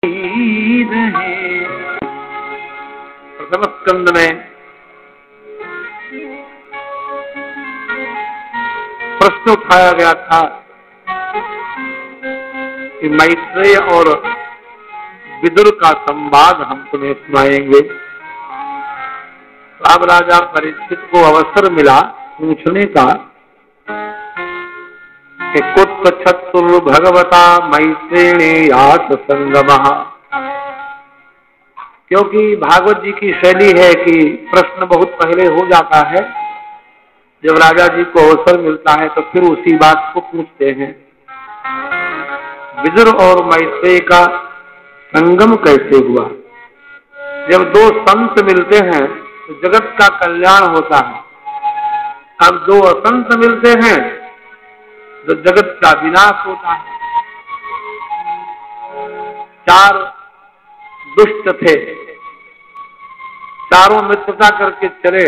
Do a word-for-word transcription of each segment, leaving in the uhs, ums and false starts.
रहे। प्रथम स्कंद में प्रश्न उठाया गया था कि मैत्रेय और विदुर का संवाद हम तुम्हें सुनाएंगे। अब राजा परीक्षित को अवसर मिला पूछने का कि कुत्र छत्तुर भगवता मैत्रेयास संगमः, क्योंकि भागवत जी की शैली है कि प्रश्न बहुत पहले हो जाता है, जब राजा जी को अवसर मिलता है तो फिर उसी बात को पूछते हैं। विदुर और मैत्रेय का संगम कैसे हुआ? जब दो संत मिलते हैं तो जगत का कल्याण होता है। अब दो असंत मिलते हैं तो जगत का विनाश होता है। चार दुष्ट थे, चारों मित्रता करके चले,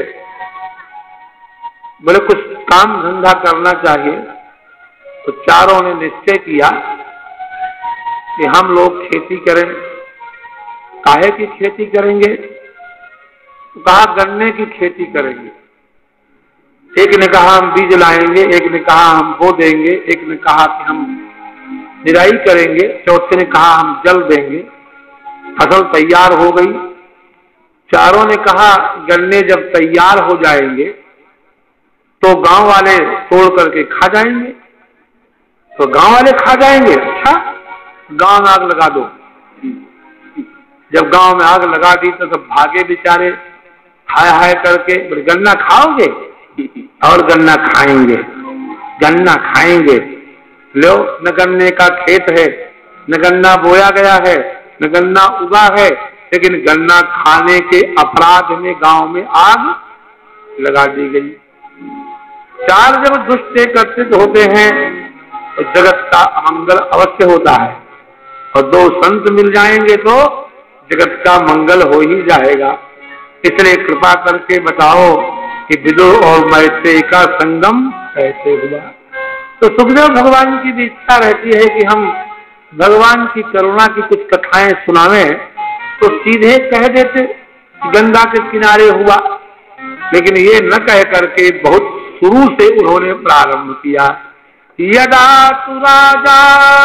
बोले कुछ काम धंधा करना चाहिए, तो चारों ने निश्चय किया कि हम लोग खेती करें। काहे की खेती करेंगे? तो कहा गन्ने की खेती करेंगे। एक ने कहा हम बीज लाएंगे, एक ने कहा हम बो देंगे, एक ने कहा कि हम निराई करेंगे, चौथे ने कहा हम जल देंगे। फसल तैयार हो गई। चारों ने कहा गन्ने जब तैयार हो जाएंगे तो गांव वाले तोड़ करके खा जाएंगे। तो गांव वाले खा जाएंगे, अच्छा गांव में आग लगा दो। जब गांव में आग लगा दी तो सब भागे बेचारे हाय हाय करके, बोले गन्ना खाओगे? और गन्ना खाएंगे, गन्ना खाएंगे। लो, न गन्ने का खेत है, न गन्ना बोया गया है, न गन्ना उगा है, लेकिन गन्ना खाने के अपराध में गांव में आग लगा दी गई। चार जब दुष्ट एकत्रित होते हैं तो जगत का अमंगल अवश्य होता है, और दो संत मिल जाएंगे तो जगत का मंगल हो ही जाएगा। इसलिए कृपा करके बताओ कि विदुर और मैत्रेय का संगम कैसे हुआ? तो सुखदेव भगवान की भी इच्छा रहती है कि हम भगवान की करुणा की कुछ कथाएं सुनावें, तो सीधे कह देते गंगा के किनारे हुआ, लेकिन ये न कह करके बहुत शुरू से उन्होंने प्रारंभ किया। यदा तु राजा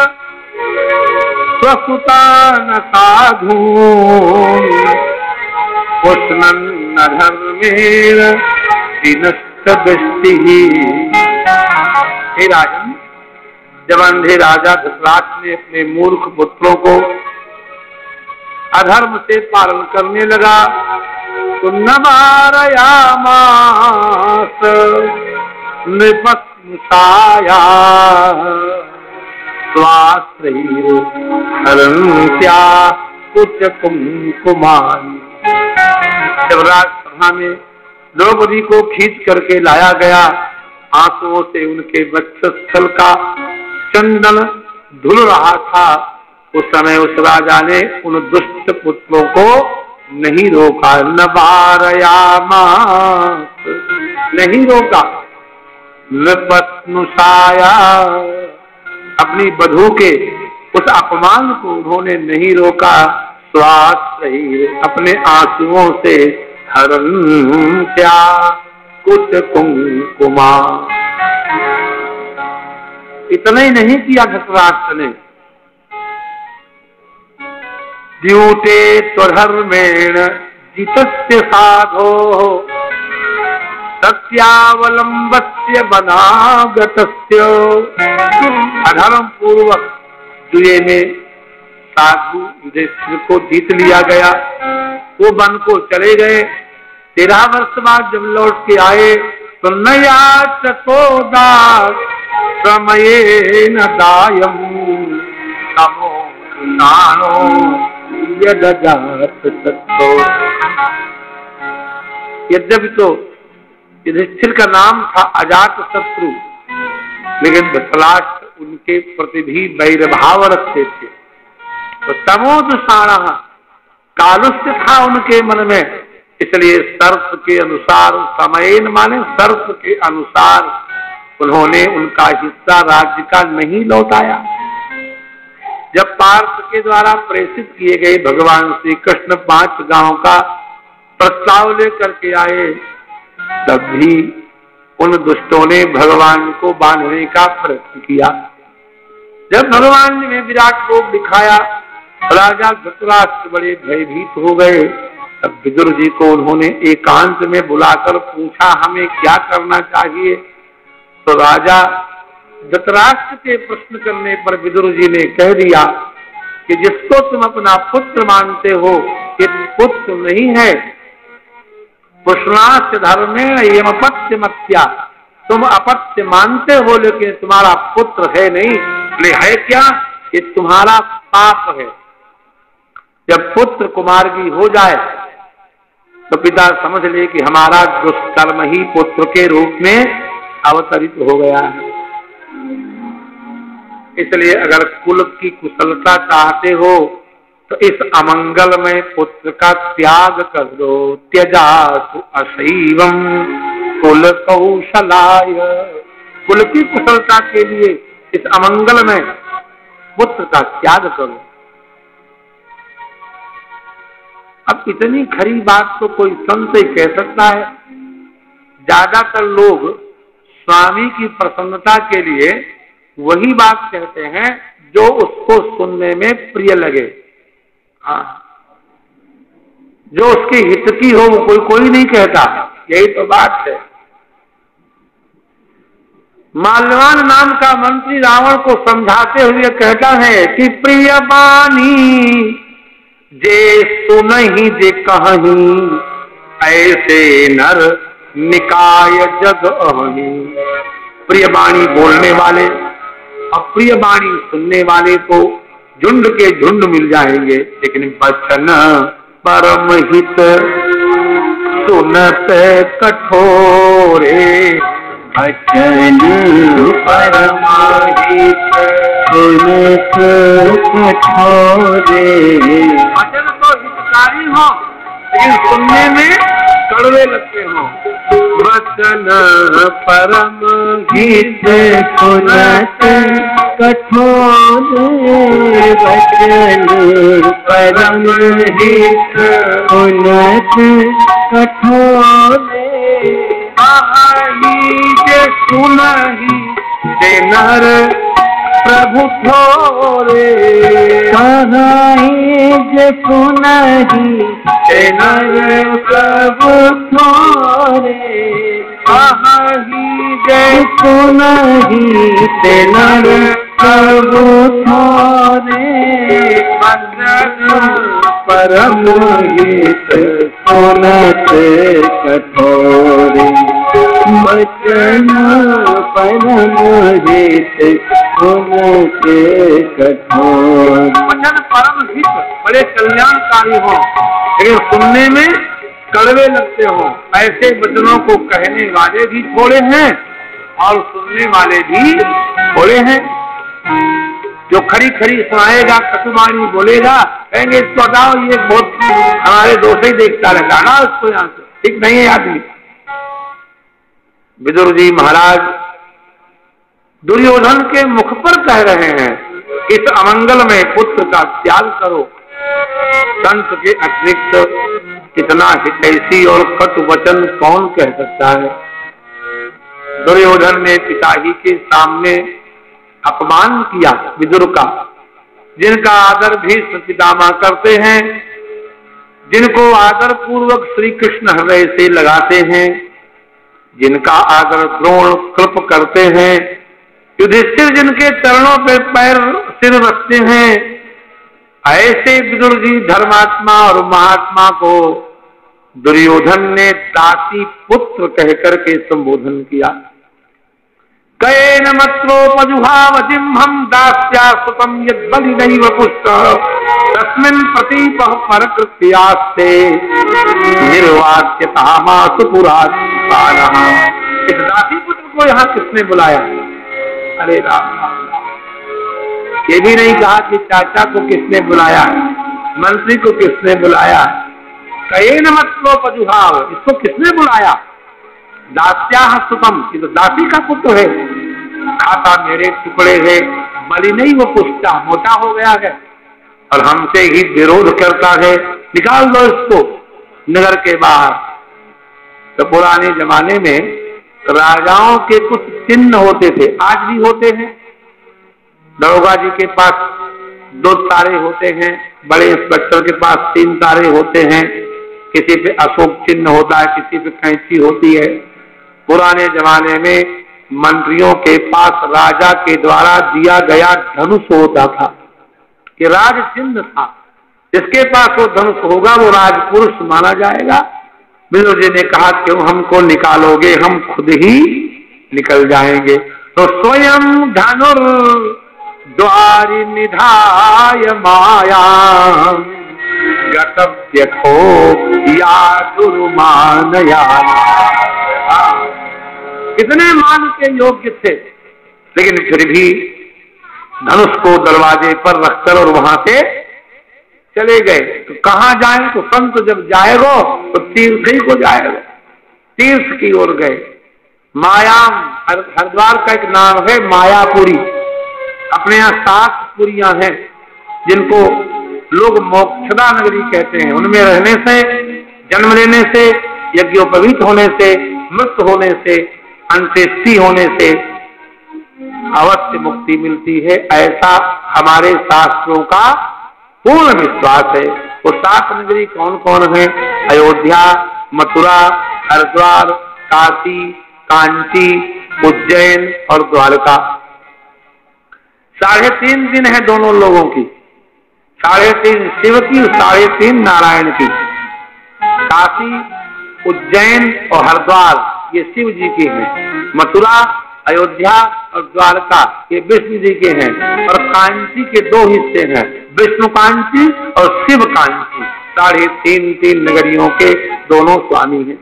स्वसुतान साधु उष्णन्न धर्मेण विनष्ट दृष्टि। हे राजन, जब अंधे राजा धृतराष्ट्र ने अपने मूर्ख पुत्रों को अधर्म से पालन करने लगा तो न मारयामास नृपस्नुषाया स्वाश्रयी हरन्त्या कुच कुमकुमानि। जब राजसभा में द्रौपदी को खींच करके लाया गया, आंसुओं से उनके वक्षस्थल का चंदन धुल रहा था, उस समय उस राजा ने उन दुष्ट पुत्रों को नहीं रोका। न वारयामास, नहीं रोका। नृपस्नुषाया, अपनी बधू के उस अपमान को उन्होंने नहीं रोका। स्वाश्रयी, अपने आंसुओं से हरन्त्या कुच कुमकुमा। इतना ही नहीं किया धृतराष्ट्र ने, द्यूते स्वधर्मेण जितस्य साधो सत्यावलंबस्य वनागतस्य। अधर्म पूर्वक जुए में साधु युधिष्ठिर को जीत लिया गया, वो वन को चले गए। तेरह वर्ष बाद जब लौट के आए तो नया चकोदा समये न दायम तमो नानो यदजात सत्तो। यद्यपि तो युधिष्ठिर का नाम था अजात शत्रु, लेकिन धृतराष्ट्र उनके प्रति भी वैरभाव रखते थे। तो तमोदुषाण, कालुष्य था उनके मन में, इसलिए शर्त के अनुसार, समयेन माने शर्त के अनुसार, उन्होंने उनका हिस्सा राज्य का नहीं लौटाया। जब पार्थ के द्वारा प्रेषित किए गए भगवान श्री कृष्ण पांच गांव का प्रस्ताव लेकर के आए, तब भी उन दुष्टों ने भगवान को बांधने का प्रयत्न किया। जब भगवान ने विराट रूप दिखाया, राजा धृतराष्ट्र बड़े भयभीत हो गए। तब विदुर जी को उन्होंने एकांत में बुलाकर पूछा, हमें क्या करना चाहिए? तो राजा धृतराष्ट्र के प्रश्न करने पर विदुर जी ने कह दिया कि जिसको तुम अपना पुत्र मानते हो, ये पुत्र नहीं है। पुष्णास्य धर्मेण एवं अपत्य मत्या, तुम अपत्य मानते हो लेकिन तुम्हारा पुत्र है नहीं। ले है क्या? ये तुम्हारा पाप है। जब पुत्र कुमार्गी हो जाए तो पिता समझ ले कि हमारा दुष्कर्म ही पुत्र के रूप में अवतरित हो गया है। इसलिए अगर कुल की कुशलता चाहते हो तो इस अमंगलमय पुत्र का त्याग कर दो। त्यजातु अशैवम कुल कौशलाय, कुल की कुशलता के लिए इस अमंगलमय पुत्र का त्याग करो। अब इतनी खरी बात तो कोई संत ही कह सकता है। ज्यादातर लोग स्वामी की प्रसन्नता के लिए वही बात कहते हैं जो उसको सुनने में प्रिय लगे। हाँ, जो उसके हित की हो वो कोई कोई नहीं कहता। यही तो बात है। माल्यवान नाम का मंत्री रावण को समझाते हुए कहता है कि प्रिय बानी जे सुनहि जे कहहीं, ऐसे नर निकाय जग अहनी। प्रिय बाणी बोलने वाले, अप्रिय बाणी सुनने वाले तो झुंड के झुंड मिल जाएंगे, लेकिन बचन परम हित सुनत कठोरे। बचन परम हित सुनत कठोरे। वचन तो हितकारी हो लेकिन सुनने में कड़वे लगते हो। वचन परम हित सुनत कठोरे। वचन परम हित सुनत कठोरे। आही जे सुनहि ते नर प्रभु थोरे। कहाई जे सुनहि ते नर प्रभु थोरे। आही जे सुनहि ते नर प्रभु थोरे। वचन परम हित सुनत कठोरे। वचन परम हित सुनत कठोरे। वचन परम हित बड़े कल्याणकारी हो लेकिन सुनने में कड़वे लगते हो, ऐसे वचनों को कहने वाले भी थोड़े हैं और सुनने वाले भी थोड़े हैं। जो खरी खरी सुनाएगा, कटुवाणी बोलेगा, कहेंगे इसको हटाओ, ये बहुत हमारे दोस्त ही देखता रहता ना, उसको यहाँ से ठीक नहीं है आदमी। विदुर जी महाराज दुर्योधन के मुख पर कह रहे हैं इस अमंगल में पुत्र का त्याग करो। संत के अतिरिक्त इतना हितैषी और कटु वचन कौन कह सकता है? दुर्योधन ने पिताजी के सामने अपमान किया विदुर का, जिनका आदर भीष्म पितामह करते हैं, जिनको आदर पूर्वक श्री कृष्ण हृदय से लगाते हैं, जिनका आदर द्रोण कृप करते हैं, युधिष्ठिर जिनके चरणों पर पैर सिर रखते हैं, ऐसे विदुर जी धर्मात्मा और महात्मा को दुर्योधन ने दासी पुत्र कहकर के संबोधन किया। कयेन मत्रोपजुहावजिह्वं दास्या सुतं यद्बलि नैव पुष्टः तस्मिन् प्रतीपः परकृत्यास्ते निर्वाच्यतामासु पुरात्मानः। इस दासी पुत्र को यहाँ किसने बुलाया? अरे राम, ये भी नहीं कहा कि चाचा को किसने बुलाया, मंत्री को किसने बुलाया। कयेन मत्रोपजुहाव, इसको किसने बुलाया? दास्याः सुतम, ये तो दासी का पुत्र है, खाता मेरे टुकड़े है, बलि नहीं, वो पुष्टा मोटा हो गया है और हमसे ही विरोध करता है, निकाल दो इसको नगर के बाहर। तो पुराने जमाने में राजाओं के कुछ चिन्ह होते थे, आज भी होते हैं। दरोगा जी के पास दो तारे होते हैं, बड़े इंस्पेक्टर के पास तीन तारे होते हैं, किसी पे अशोक चिन्ह होता है, किसी पे कैंची होती है। पुराने जमाने में मंत्रियों के पास राजा के द्वारा दिया गया धनुष होता था, कि राज चिन्ह था, जिसके पास वो धनुष होगा वो राजपुरुष माना जाएगा। विदुर जी ने कहा क्यों हमको निकालोगे, हम खुद ही निकल जाएंगे। तो स्वयं धनुर द्वारि निधाय माया गतव्य खो या दुर्मानया। कितने मान के योग्य थे, लेकिन फिर भी धनुष को दरवाजे पर रखकर और वहां से चले गए। तो कहां जाए, तो संत जब जाएगो तो तीर्थ ही को जाएगा, तीर्थ की ओर गए। मायाम, हरिद्वार का एक नाम है मायापुरी। अपने यहाँ सात पुरियां हैं जिनको लोग मोक्षदा नगरी कहते हैं। उनमें रहने से, जन्म लेने से, यज्ञोपवीत होने से, मृत होने से, अंत्येष्टि होने से अवश्य मुक्ति मिलती है, ऐसा हमारे शास्त्रों का पूर्ण विश्वास है। वो सात नगरी कौन कौन है? अयोध्या, मथुरा, हरिद्वार, काशी, कांची, उज्जैन और द्वारका। साढ़े तीन दिन है दोनों लोगों की, साढ़े तीन शिव की, साढ़े तीन नारायण की। काशी, उज्जैन और हरिद्वार ये शिव जी के हैं, मथुरा, अयोध्या और द्वारका ये विष्णु जी के हैं, और कांची के दो हिस्से हैं, विष्णु कांची और शिव कांची। साढ़े तीन तीन नगरियों के दोनों स्वामी हैं।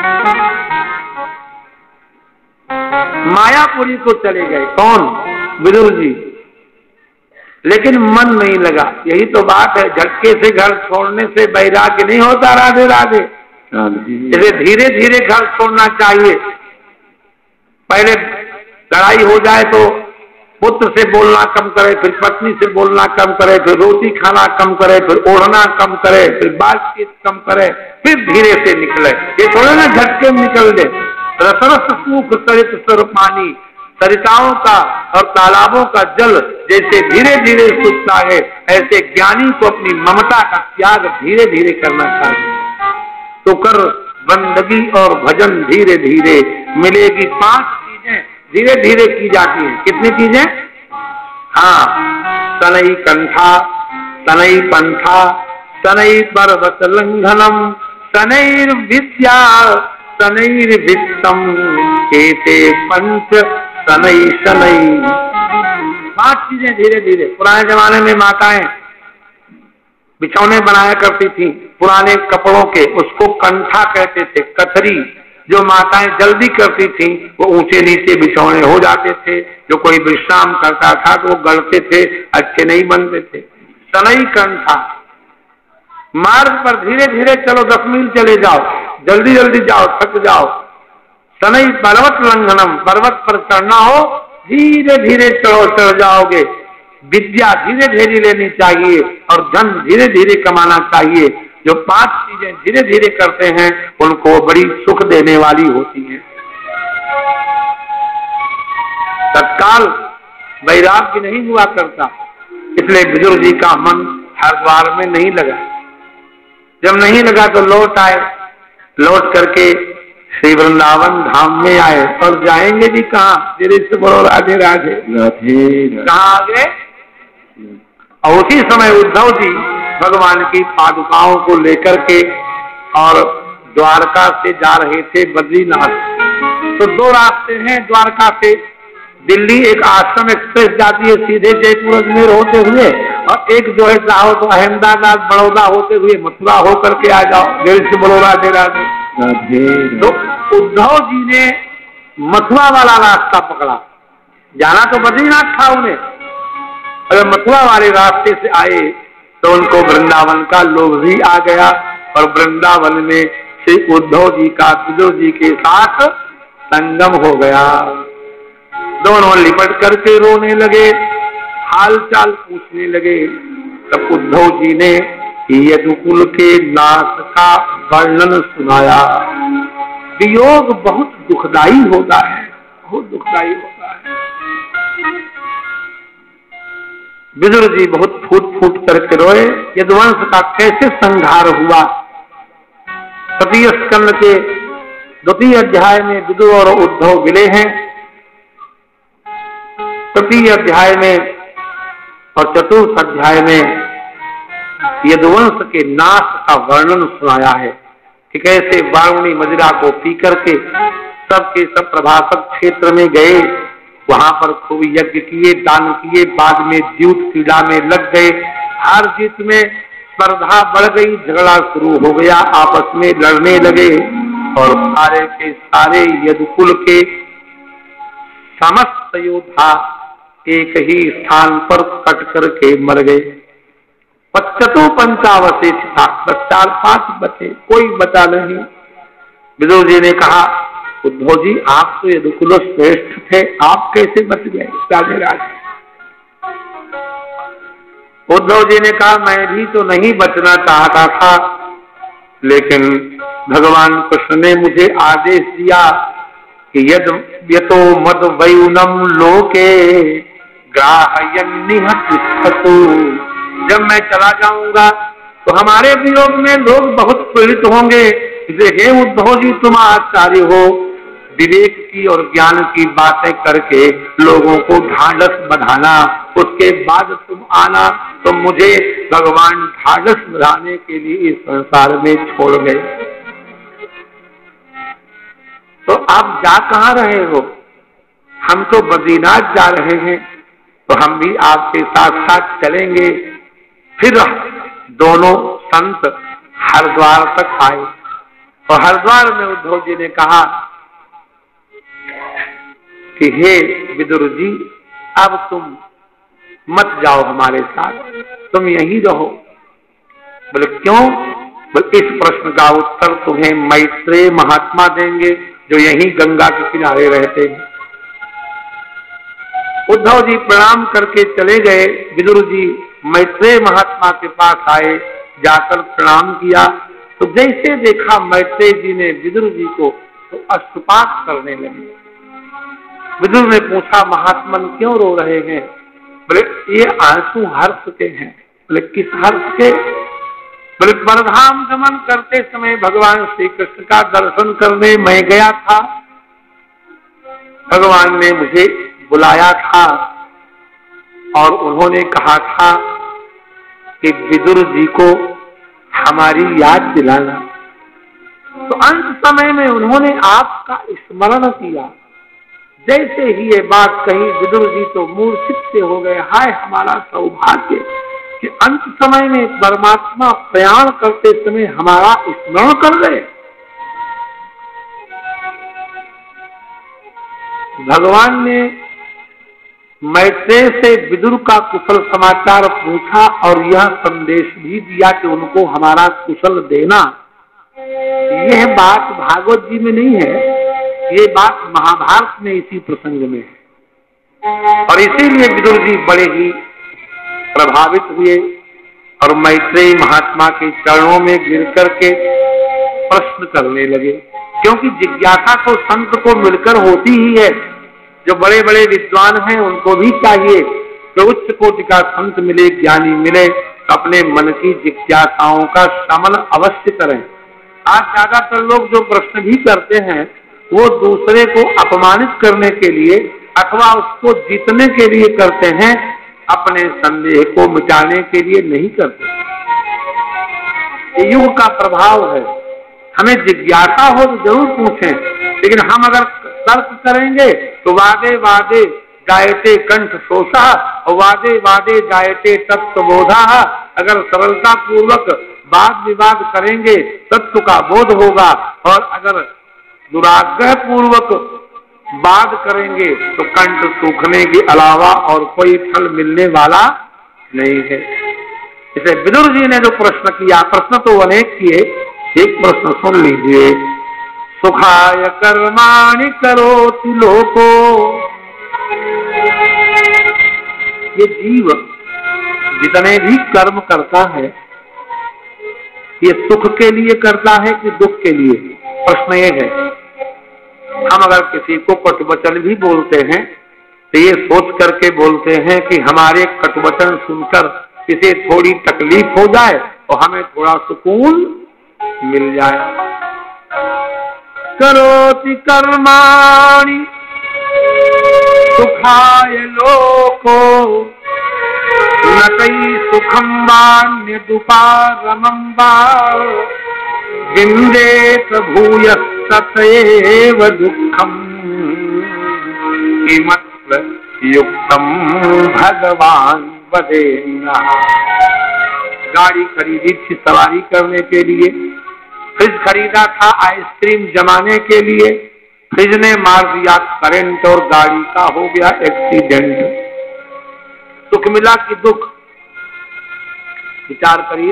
मायापुरी को चले गए कौन? विदुर जी। लेकिन मन नहीं लगा। यही तो बात है, झटके से घर छोड़ने से वैराग्य नहीं होता। राधे राधे। इसे धीरे धीरे घर छोड़ना चाहिए। पहले लड़ाई हो जाए तो पुत्र से बोलना कम करे, फिर पत्नी से बोलना कम करे, फिर रोटी खाना कम करे, फिर ओढ़ना कम करे, फिर बातचीत कम करे, फिर धीरे से निकले। ये थोड़े ना झटके में निकल दे। रसरस सूख सरित सर पानी, सरिताओं का और तालाबों का जल जैसे धीरे धीरे सूखता है, ऐसे ज्ञानी को अपनी ममता का त्याग धीरे धीरे करना चाहिए। तो कर बंदगी और भजन धीरे धीरे मिलेगी। पांच चीजें धीरे धीरे की जाती हैं। कितनी चीजें? हाँ, तनई कंठा, तनई पंथा, तनई पर्वत लंघनम, तनैर विद्या, तनैर वित्तम, एते पंच तनई शनई। पांच चीजें धीरे धीरे। पुराने जमाने में माताएं बिछौने बनाया करती थी पुराने कपड़ों के, उसको कंठा कहते थे। कथरी जो माताएं जल्दी करती थी वो ऊंचे नीचे बिछौने हो जाते थे। जो कोई विश्राम करता था तो वो गलते थे, अच्छे नहीं बनते थे। तनई कंठा, मार्ग पर धीरे धीरे चलो, दस मील चले जाओ, जल्दी जल्दी जाओ, थक जाओ। तनई पर्वत लंघनम, पर्वत पर चढ़ना हो धीरे धीरे चढ़ो, चढ़ जाओगे। विद्या धीरे धीरे लेनी चाहिए और धन धीरे धीरे कमाना चाहिए। जो पांच चीजें धीरे धीरे करते हैं उनको बड़ी सुख देने वाली होती हैं। तत्काल वैराग्य नहीं हुआ करता, इसलिए विदुर जी का मन हरिद्वार में नहीं लगा। जब नहीं लगा तो लौट आए। लौट करके श्री वृंदावन धाम में आए। और जाएंगे भी कहाँ? धीरे से बोलो राधे राधे। कहाँ आगे? और उसी समय उद्धव जी भगवान की पादुकाओं को लेकर के और द्वारका से जा रहे थे बद्रीनाथ। तो दो रास्ते हैं द्वारका से। दिल्ली एक आश्रम एक्सप्रेस जाती है सीधे जयपुर अजमेर होते हुए, और एक जो है चाहो तो अहमदाबाद बड़ौदा होते हुए मथुरा होकर के आ जाओ। देर से बोलो राधे राधे। तो उद्धव जी ने मथुरा वाला रास्ता पकड़ा। जाना तो बद्रीनाथ था उन्हें। अगर मथुरा वाले रास्ते से आए तो उनको वृंदावन का लोभ भी आ गया, और वृंदावन में श्री उद्धव जी का विदुर जी के साथ संगम हो गया। दोनों लिपट करके रोने लगे। हाल चाल पूछने लगे। तब उद्धव जी ने यदुकुल के नाश का वर्णन सुनाया। वियोग बहुत दुखदाई होता है, बहुत दुखदाई होता है। विदुर जी बहुत फूट फूट करके रोए। यदुवंश का कैसे संहार हुआ। तृतीय स्कंद के द्वितीय अध्याय में विदुर और उद्धव मिले हैं। तृतीय अध्याय में और चतुर्थ अध्याय में यदुवंश के नाश का वर्णन सुनाया है कि कैसे वारुणी मदिरा को पी करके सबके सब प्रभासक क्षेत्र में गए, वहां पर खूब यज्ञ किए, दान किए, बाद में द्यूत क्रीड़ा में लग गए। हार जीत में स्पर्धा बढ़ गई, झगड़ा शुरू हो गया, आपस में लड़ने लगे और सारे के सारे यदुकुल के समस्त योद्धा एक ही स्थान पर कट करके मर गए। पच्चतो पंचावशेष था, बस चार पांच बचे, कोई बचा नहीं। विदुर जी ने कहा, उद्धव जी आप तो यदुकुल श्रेष्ठ थे, आप कैसे बच गए राज? उद्धव जी ने कहा, मैं भी तो नहीं बचना चाहता था, लेकिन भगवान कृष्ण ने मुझे आदेश दिया कि यद यतो मद वयुनम लोके ग्राहयन्निह तिष्ठतु। जब मैं चला जाऊंगा तो हमारे वियोग में लोग बहुत पीड़ित होंगे। हे उद्धव जी तुम आचार्य हो, विवेक की और ज्ञान की बातें करके लोगों को ढांढस बंधाना, उसके बाद तुम आना, तो मुझे भगवान ढांढस बंधाने के लिए इस संसार में छोड़ गए। तो आप जा कहाँ रहे हो? हम तो बद्रीनाथ जा रहे हैं, तो हम भी आपके साथ साथ चलेंगे। फिर दोनों संत हरिद्वार तक आए और हरिद्वार में उद्धव जी ने कहा कि हे विदुर जी, अब तुम मत जाओ हमारे साथ, तुम यहीं रहो। बोले क्यों? बोले इस प्रश्न का उत्तर तुम्हें मैत्रेय महात्मा देंगे, जो यहीं गंगा के किनारे रहते हैं। उद्धव जी प्रणाम करके चले गए। विदुर जी मैत्रेय महात्मा के पास आए, जाकर प्रणाम किया तो जैसे देखा मैत्रेय जी ने विदुर जी को, तो अश्रुपात करने लगे। विदुर ने पूछा, महात्मन क्यों रो रहे हैं? बोले ये आंसू हर्ष के हैं। बोले किस हर्ष के? बोले परधाम गमन करते समय भगवान श्री कृष्ण का दर्शन करने मैं गया था, भगवान ने मुझे बुलाया था और उन्होंने कहा था कि विदुर जी को हमारी याद दिलाना। तो अंत समय में उन्होंने आपका स्मरण किया। जैसे ही ये बात कही, विदुर जी तो मूर्छित से हो गए। हाय हमारा सौभाग्य कि अंत समय में परमात्मा प्रयाण करते समय हमारा स्मरण कर गए। भगवान ने मैत्रेय से विदुर का कुशल समाचार पूछा और यह संदेश भी दिया कि उनको हमारा कुशल देना। यह बात भागवत जी में नहीं है, ये बात महाभारत में इसी प्रसंग में है। और इसीलिए विदुर जी बड़े ही प्रभावित हुए और मैत्रेय महात्मा के चरणों में गिर करके प्रश्न करने लगे, क्योंकि जिज्ञासा तो संत को मिलकर होती ही है। जो बड़े बड़े विद्वान हैं उनको भी चाहिए कि उच्च कोटि का संत मिले, ज्ञानी मिले, अपने मन की जिज्ञासाओं का शमन अवश्य करें। आज ज्यादातर लोग जो प्रश्न भी करते हैं वो दूसरे को अपमानित करने के लिए अथवा उसको जीतने के लिए करते हैं, अपने संदेह को मिटाने के लिए नहीं करते। ये युग का प्रभाव है। हमें जिज्ञासा हो तो जरूर पूछें, लेकिन हम अगर तर्क करेंगे तो वादे वादे जायते कंठ शोषा और वादे वादे जायते तत्वबोधा। अगर सरलता पूर्वक वाद विवाद करेंगे तत्व का बोध होगा, और अगर दुराग्रह पूर्वक वाद करेंगे तो कंठ सूखने के अलावा और कोई फल मिलने वाला नहीं है। इसे विदुर जी ने जो प्रश्न किया, प्रश्न तो अनेक किए, एक प्रश्न सुन लीजिए। सुखाय कर्माणि करोति लोको ये जीव जितने भी कर्म करता है ये सुख के लिए करता है कि दुख के लिए? प्रश्न ये है। हम अगर किसी को कटुवचन भी बोलते हैं तो ये सोच करके बोलते हैं कि हमारे कटुवचन सुनकर किसे थोड़ी तकलीफ हो जाए और हमें थोड़ा सुकून मिल जाए। करोति कर्माणि सुखाय लोको न कई सुखम वान्य दुपारमं वा विन्देत भूयस्ततएव दुःखम किमत्र युक्तम भगवान वदेना। गाड़ी खरीदी थी सवारी करने के लिए, फ्रिज खरीदा था आइसक्रीम जमाने के लिए, फ्रिज ने मार दिया करंट और गाड़ी का हो गया एक्सीडेंट। सुख मिला कि दुख? विचार करिए।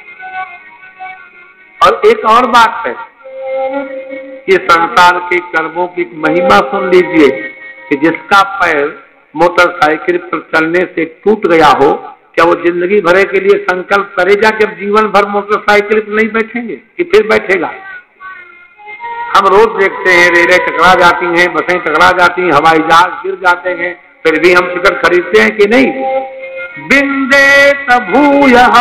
और एक और बात है कि संसार के कर्मों की महिमा सुन लीजिए कि जिसका पैर मोटरसाइकिल पर चलने से टूट गया हो, क्या वो जिंदगी भरे के लिए संकल्प करेगा कि अब जीवन भर मोटरसाइकिल पर नहीं बैठेंगे कि फिर बैठेगा? हम रोज देखते हैं रेलें टकरा जाती हैं, बसें टकरा जाती हैं, हवाई जहाज गिर जाते हैं, फिर भी हम टिकट खरीदते हैं कि नहीं? बिंदेत भूयः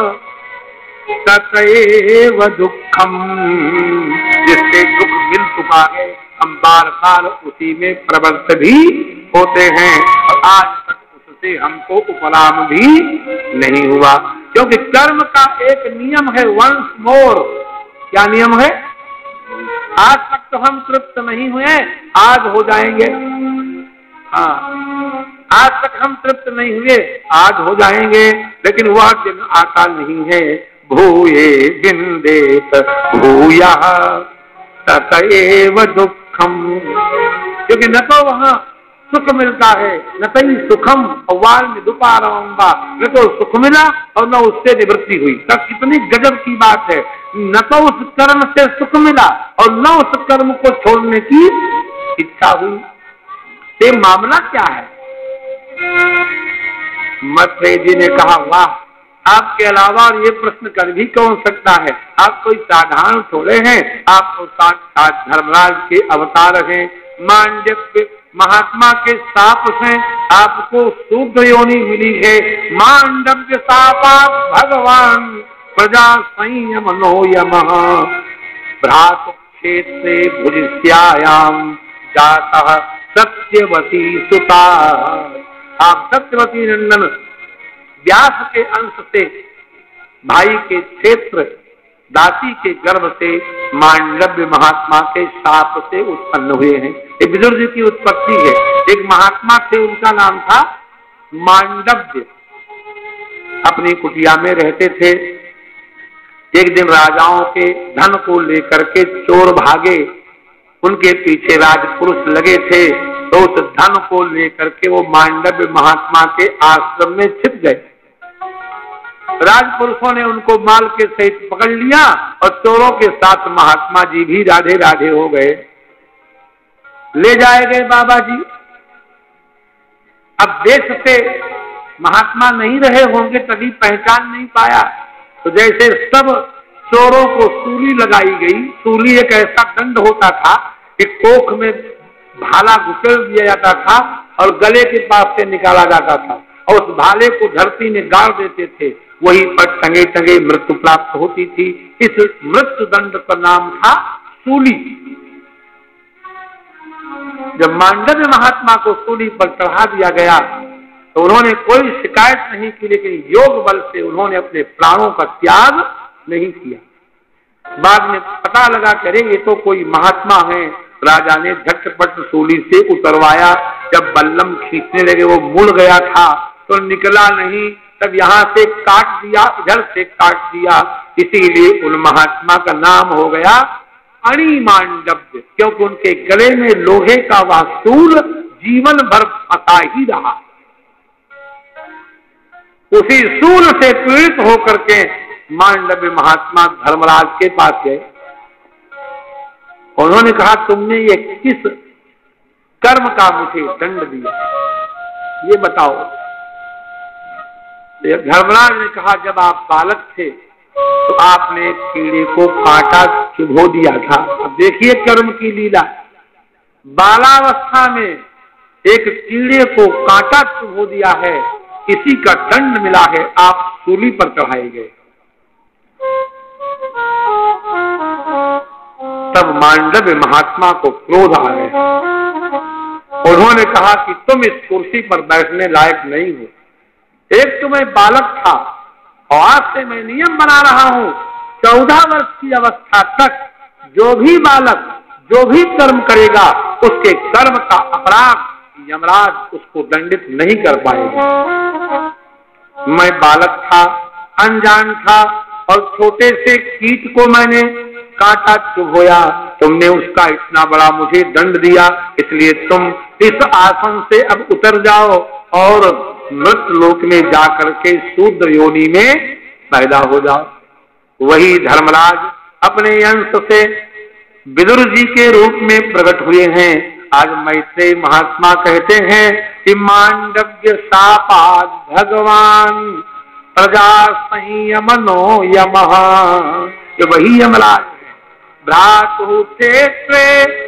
ततएव दुःखम। जिससे दुख मिल चुका है हम बार बार उसी में प्रवृत्त भी होते हैं और आज तक उससे हमको उपराम भी नहीं हुआ। क्योंकि कर्म का एक नियम है, वंस मोर। क्या नियम है? आज तक तो हम तृप्त नहीं हुए, आज हो जाएंगे। हाँ, आज तक हम तृप्त नहीं हुए, आज हो जाएंगे। लेकिन वह दिन आता नहीं है। भूये विन्देत भूयः ततएव दुःखम। क्योंकि न तो वहाँ सुख मिलता है, न तई सुखम वान्य दुपारमं वा। न तो सुख मिला और न उससे निवृत्ति हुई। तब कितनी गजब की बात है। न तो उस कर्म से सुख मिला और न उस कर्म को छोड़ने की इच्छा हुई। ये मामला क्या है? मैत्रेय जी ने कहा, वाह, आपके अलावा और ये प्रश्न कर भी कौन सकता है? आप कोई साधारण थोड़े हैं, आप तो साक्षात धर्मराज के अवतार हैं। मांडव्य महात्मा के शाप से आपको शुद्ध योनि मिली है। मांडव्य शापात् भगवान प्रजा संयम नो यमः भ्रातु क्षेत्रे भुजिष्यायाम जातः सत्यवती सुता। आप सत्यवती नंदन व्यास के अंश से भाई के क्षेत्र दासी के गर्भ से मांडव्य महात्मा के शाप से उत्पन्न हुए हैं। एक बुजुर्ग की उत्पत्ति है। एक महात्मा थे, उनका नाम था मांडव्य। अपनी कुटिया में रहते थे। एक दिन राजाओं के धन को लेकर के चोर भागे, उनके पीछे राजपुरुष लगे थे, तो उस धन को लेकर के वो मांडव्य महात्मा के आश्रम में छिप गए। राजपुरुषों ने उनको माल के सहित पकड़ लिया और चोरों के साथ महात्मा जी भी राधे राधे हो गए। ले जाए गए बाबा जी। अब देश से महात्मा नहीं रहे होंगे, तभी पहचान नहीं पाया। तो जैसे सब चोरों को सूली लगाई गई। सूली एक ऐसा दंड होता था कि कोख में भाला घुसेड़ दिया जाता था और गले के पास से निकाला जाता था और उस भाले को धरती में गाड़ देते थे। वहीं पर टंगे टंगे मृत्यु प्राप्त होती थी। इस मृत्यु दंड का नाम था सूली। जब मांडव्य महात्मा को सूली पर चढ़ा दिया गया तो उन्होंने कोई शिकायत नहीं की, लेकिन योग बल से उन्होंने अपने प्राणों का त्याग नहीं किया। बाद में पता लगा कि अरे ये तो कोई महात्मा है। राजा ने झटपट सूली से उतरवाया। जब बल्लम खींचने लगे वो मुड़ गया था तो निकला नहीं। तब यहाँ से काट दिया, इधर से काट दिया। इसीलिए उन महात्मा का नाम हो गया अणि मांडव्य, क्योंकि उनके गले में लोहे का वह सूल जीवन भर फंसा ही रहा। उसी सूल से पीड़ित होकर के मांडव्य महात्मा धर्मराज के पास गए। उन्होंने कहा, तुमने ये किस कर्म का मुझे दंड दिया, ये बताओ। धर्मराज ने कहा, जब आप बालक थे तो आपने एक कीड़े को कांटा चुभो दिया था। अब देखिए कर्म की लीला, बालावस्था में एक कीड़े को कांटा चुभो दिया है, इसी का दंड मिला है, आप सूली पर चढ़ाए गए। तब मांडव्य महात्मा को क्रोध आ गया। उन्होंने कहा कि तुम इस कुर्सी पर बैठने लायक नहीं हो। एक तो मैं बालक था और आज से मैं नियम बना रहा हूं, चौदह वर्ष की अवस्था तक जो भी बालक जो भी कर्म करेगा उसके कर्म का अपराध यमराज उसको दंडित नहीं कर पाएगा। मैं बालक था, अनजान था और छोटे से कीट को मैंने कांटा चुभोया, तुमने उसका इतना बड़ा मुझे दंड दिया, इसलिए तुम इस आसन से अब उतर जाओ और मृत लोक में जाकर के शूद्र योनि में पैदा हो जाओ। वही धर्मराज अपने अंश से विदुर जी के रूप में प्रकट हुए हैं। आज मैत्रेय महात्मा कहते हैं कि मांडव्य शापाद भगवान प्रजा संयमनो यमः, ये वही यमराज है। भ्रातु क्षेत्रे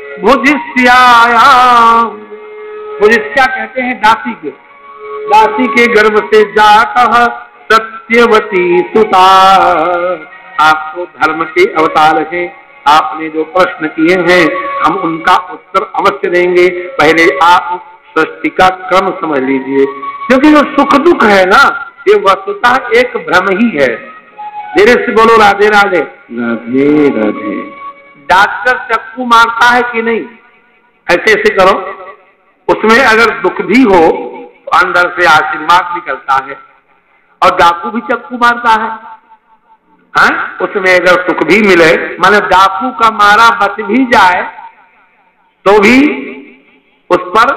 भुजिष्यायाम, भुजिष्या कहते हैं दासी के, दासी के गर्भ से जातः सत्यवती सुता। आप तो धर्म के अवतार हैं, आपने जो प्रश्न किए हैं हम उनका उत्तर अवश्य देंगे। पहले आप सृष्टि का क्रम समझ लीजिए, क्योंकि जो सुख दुख है ना, ये वस्तुतः एक भ्रम ही है। धीरे से बोलो राधे राधे। राधे राधे। डॉक्टर चक्कू मारता है कि नहीं? ऐसे ऐसे करो, उसमें अगर दुख भी हो तो अंदर से आशीर्वाद निकलता है, और डाकू भी चक्कू मारता है, हाँ? उसमें अगर सुख भी मिले, माने डाकू का मारा बच भी जाए तो भी उस पर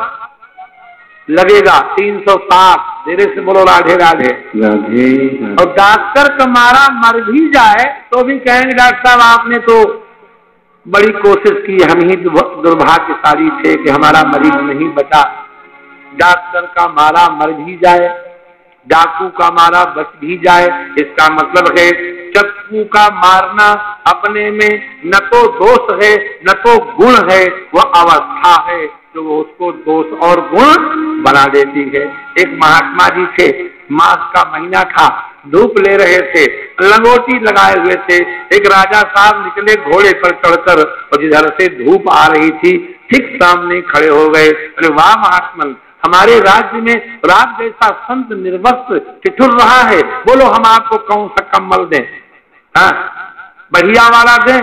लगेगा तीन सौ सात। धीरे से बोलो राधे राधे। राधे। और डॉक्टर का मारा मर भी जाए तो भी कहेंगे डॉक्टर साहब आपने तो बड़ी कोशिश की, हम ही दुर्भाग्यशाली थे कि हमारा मरीज नहीं बचा। डॉक्टर का मारा मर भी जाए, डाकू का मारा बच भी जाए, इसका मतलब है चक्कू का मारना अपने में न तो दोष है न तो गुण है, वह अवस्था है जो उसको दोष और गुण बना देती है। एक महात्मा जी थे, माघ का महीना था, धूप ले रहे थे, लंगोटी लगाए हुए थे। एक राजा साहब निकले घोड़े पर चढ़कर और जिधर से धूप आ रही थी ठीक सामने खड़े हो गए। अरे वाह महात्मन, हमारे राज्य में रात जैसा संत निर्वस्त्र ठिठुर रहा है, बोलो हम आपको कौन सा कम्बल दें? हाँ, बढ़िया वाला दें,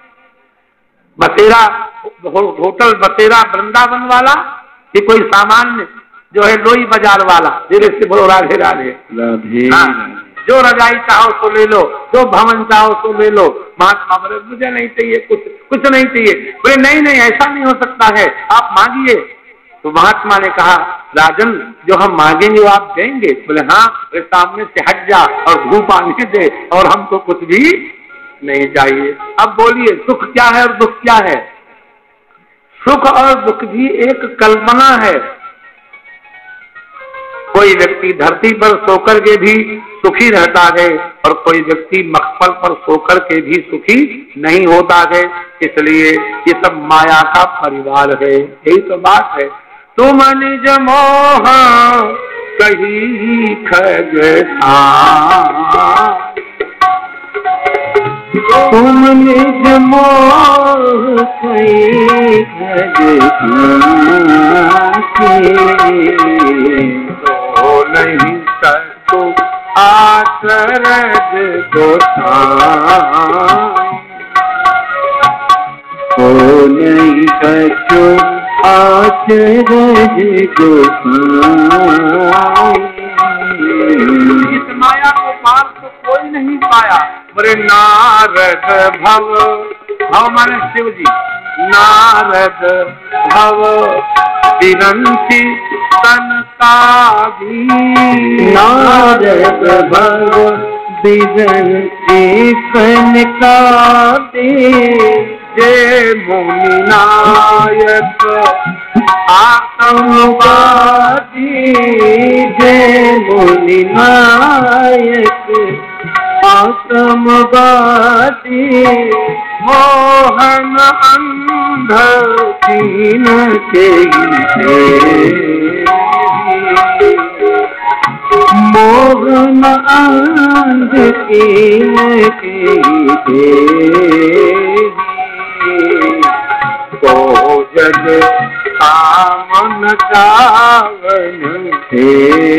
बसेरा होटल बसेरा वृंदावन वाला, कि कोई सामान्य जो है लोई बाजार वाला? धीरे से बोलो राधे राधे। हाँ, जो रजाई चाहो तो ले लो, जो भवन चाहो तो ले लो। महात्मा बोले मुझे नहीं चाहिए, कुछ कुछ नहीं चाहिए। बोले नहीं नहीं ऐसा नहीं हो सकता है, आप मांगिए। तो महात्मा ने कहा राजन जो हम मांगेंगे वो आप देंगे? बोले हाँ। बोले सामने से हट जा और धूप आने दे, और हमको कुछ भी नहीं चाहिए। अब बोलिए सुख क्या है और दुख क्या है? सुख और दुख भी एक कल्पना है। कोई व्यक्ति धरती पर सोकर के भी सुखी रहता है और कोई व्यक्ति मखमल पर सोकर के भी सुखी नहीं होता है। इसलिए ये सब माया का परिवार है, यही तो बात है। तुम निज मोह कही खगता, तुम निज मोह कही खगता, तो नहीं सकतो आचरज गोसाई, तो नहीं सकतो आचरज गोसाई। इस माया को पार तो कोई नहीं पाया। बोले नारद भव, भव माने शिव जी, नारद भव विरंती संताभी, नारद भव विरंती संताभी, जे मुनि नायक आत आसमवादी जय मुनि नायक आसमवादी मोहन अंध दीन के मोहन अंध कीन के तो जग आमन चावन थे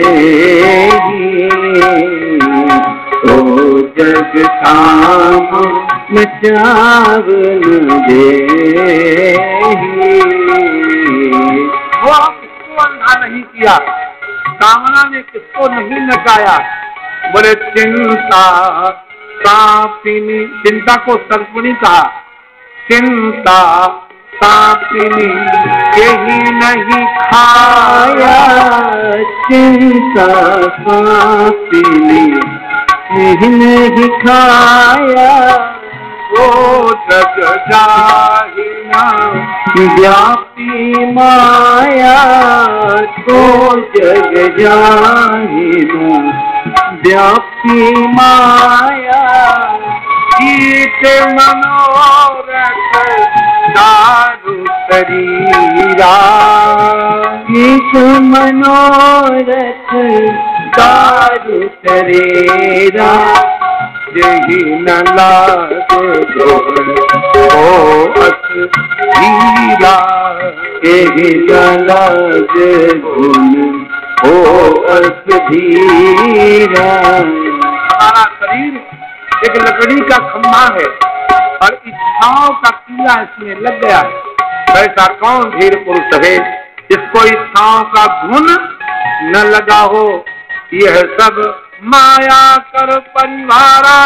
तो जग काम मचावन दे वो किसको अंधा नहीं किया, कामना ने किसको नहीं नचाया। बोले चिंता सापिनी, चिंता को सर्पिणी कहा, चिंता सापिनी यही नहीं खाया, चिंता सापिनी यही नहीं खाया, वो जग जाहिना व्यापी माया तो जग जाहिना व्यापी माया, गीत मनोरथ दारु शरीरा, गीत मनोरथ दारु शरीरा, यही न लागे ओ अस हीरा, यही न लागे ओ अस धीरा। हमारा शरीर एक लकड़ी का खम्भा है और इच्छाओं का कीड़ा इसमें लग गया है। वैसा कौन धीर पुरुष है जिसको इच्छाओं का घुन न लगा हो। यह सब माया कर परिवारा,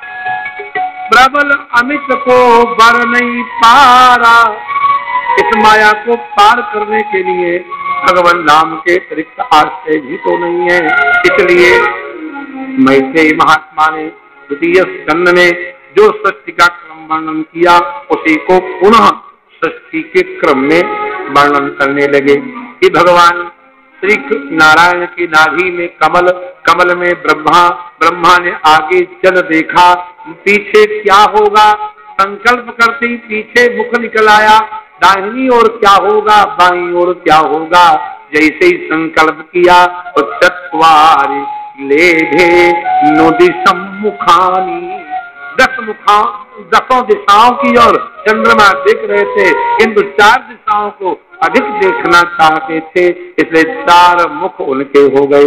प्रबल अमित को बर नहीं पारा। इस माया को पार करने के लिए भगवान नाम के अतिरिक्त आश्रय भी तो नहीं है। इसलिए मैत्रेयी महात्मा ने द्वितीय स्कंद में जो सृष्टि का क्रम वर्णन किया उसी को पुनः सृष्टि के क्रम में वर्णन करने लगे कि भगवान श्री नारायण की नाभि में कमल, कमल में ब्रह्मा, ब्रह्मा ने आगे जल देखा, पीछे क्या होगा संकल्प करते ही पीछे मुख निकल आया, दाहिनी ओर क्या होगा बाईं ओर क्या होगा। जैसे ही संकल्प किया तो चत्वारि लेढ़े नोदि सम्मुखानी, दस मुखा दसों दिशाओं की ओर चंद्रमा देख रहे थे, किंतु चार दिशाओं को अधिक देखना चाहते थे, इसलिए चार मुख उनके हो गए।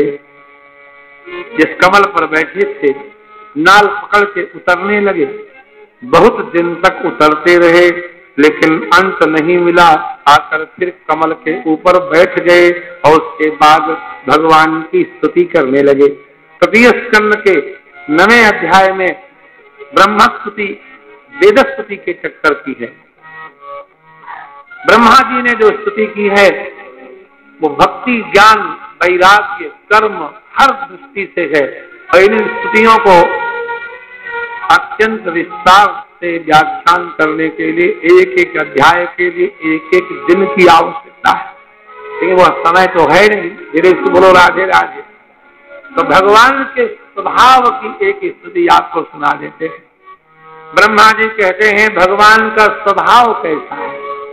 जिस कमल पर बैठे थे नाल पकड़ के उतरने लगे, बहुत दिन तक उतरते रहे लेकिन अंत नहीं मिला। आकर फिर कमल के ऊपर बैठ गए और उसके बाद भगवान की स्तुति करने लगे। तृतीय स्कंद के नवे अध्याय में ब्रह्म स्तुति वेद स्तुति के चक्कर की है। ब्रह्मा जी ने जो स्तुति की है वो भक्ति, ज्ञान, वैराग्य, कर्म हर दृष्टि से है और इन स्तुतियों को अत्यंत विस्तार से व्याख्यान करने के लिए एक एक अध्याय के लिए एक एक दिन की आवश्यकता है, लेकिन वह समय तो है नहीं। धीरे से बोलो राधे राधे। तो भगवान के स्वभाव की एक स्तुति आपको सुना देते हैं। ब्रह्मा जी कहते हैं भगवान का स्वभाव कैसा है।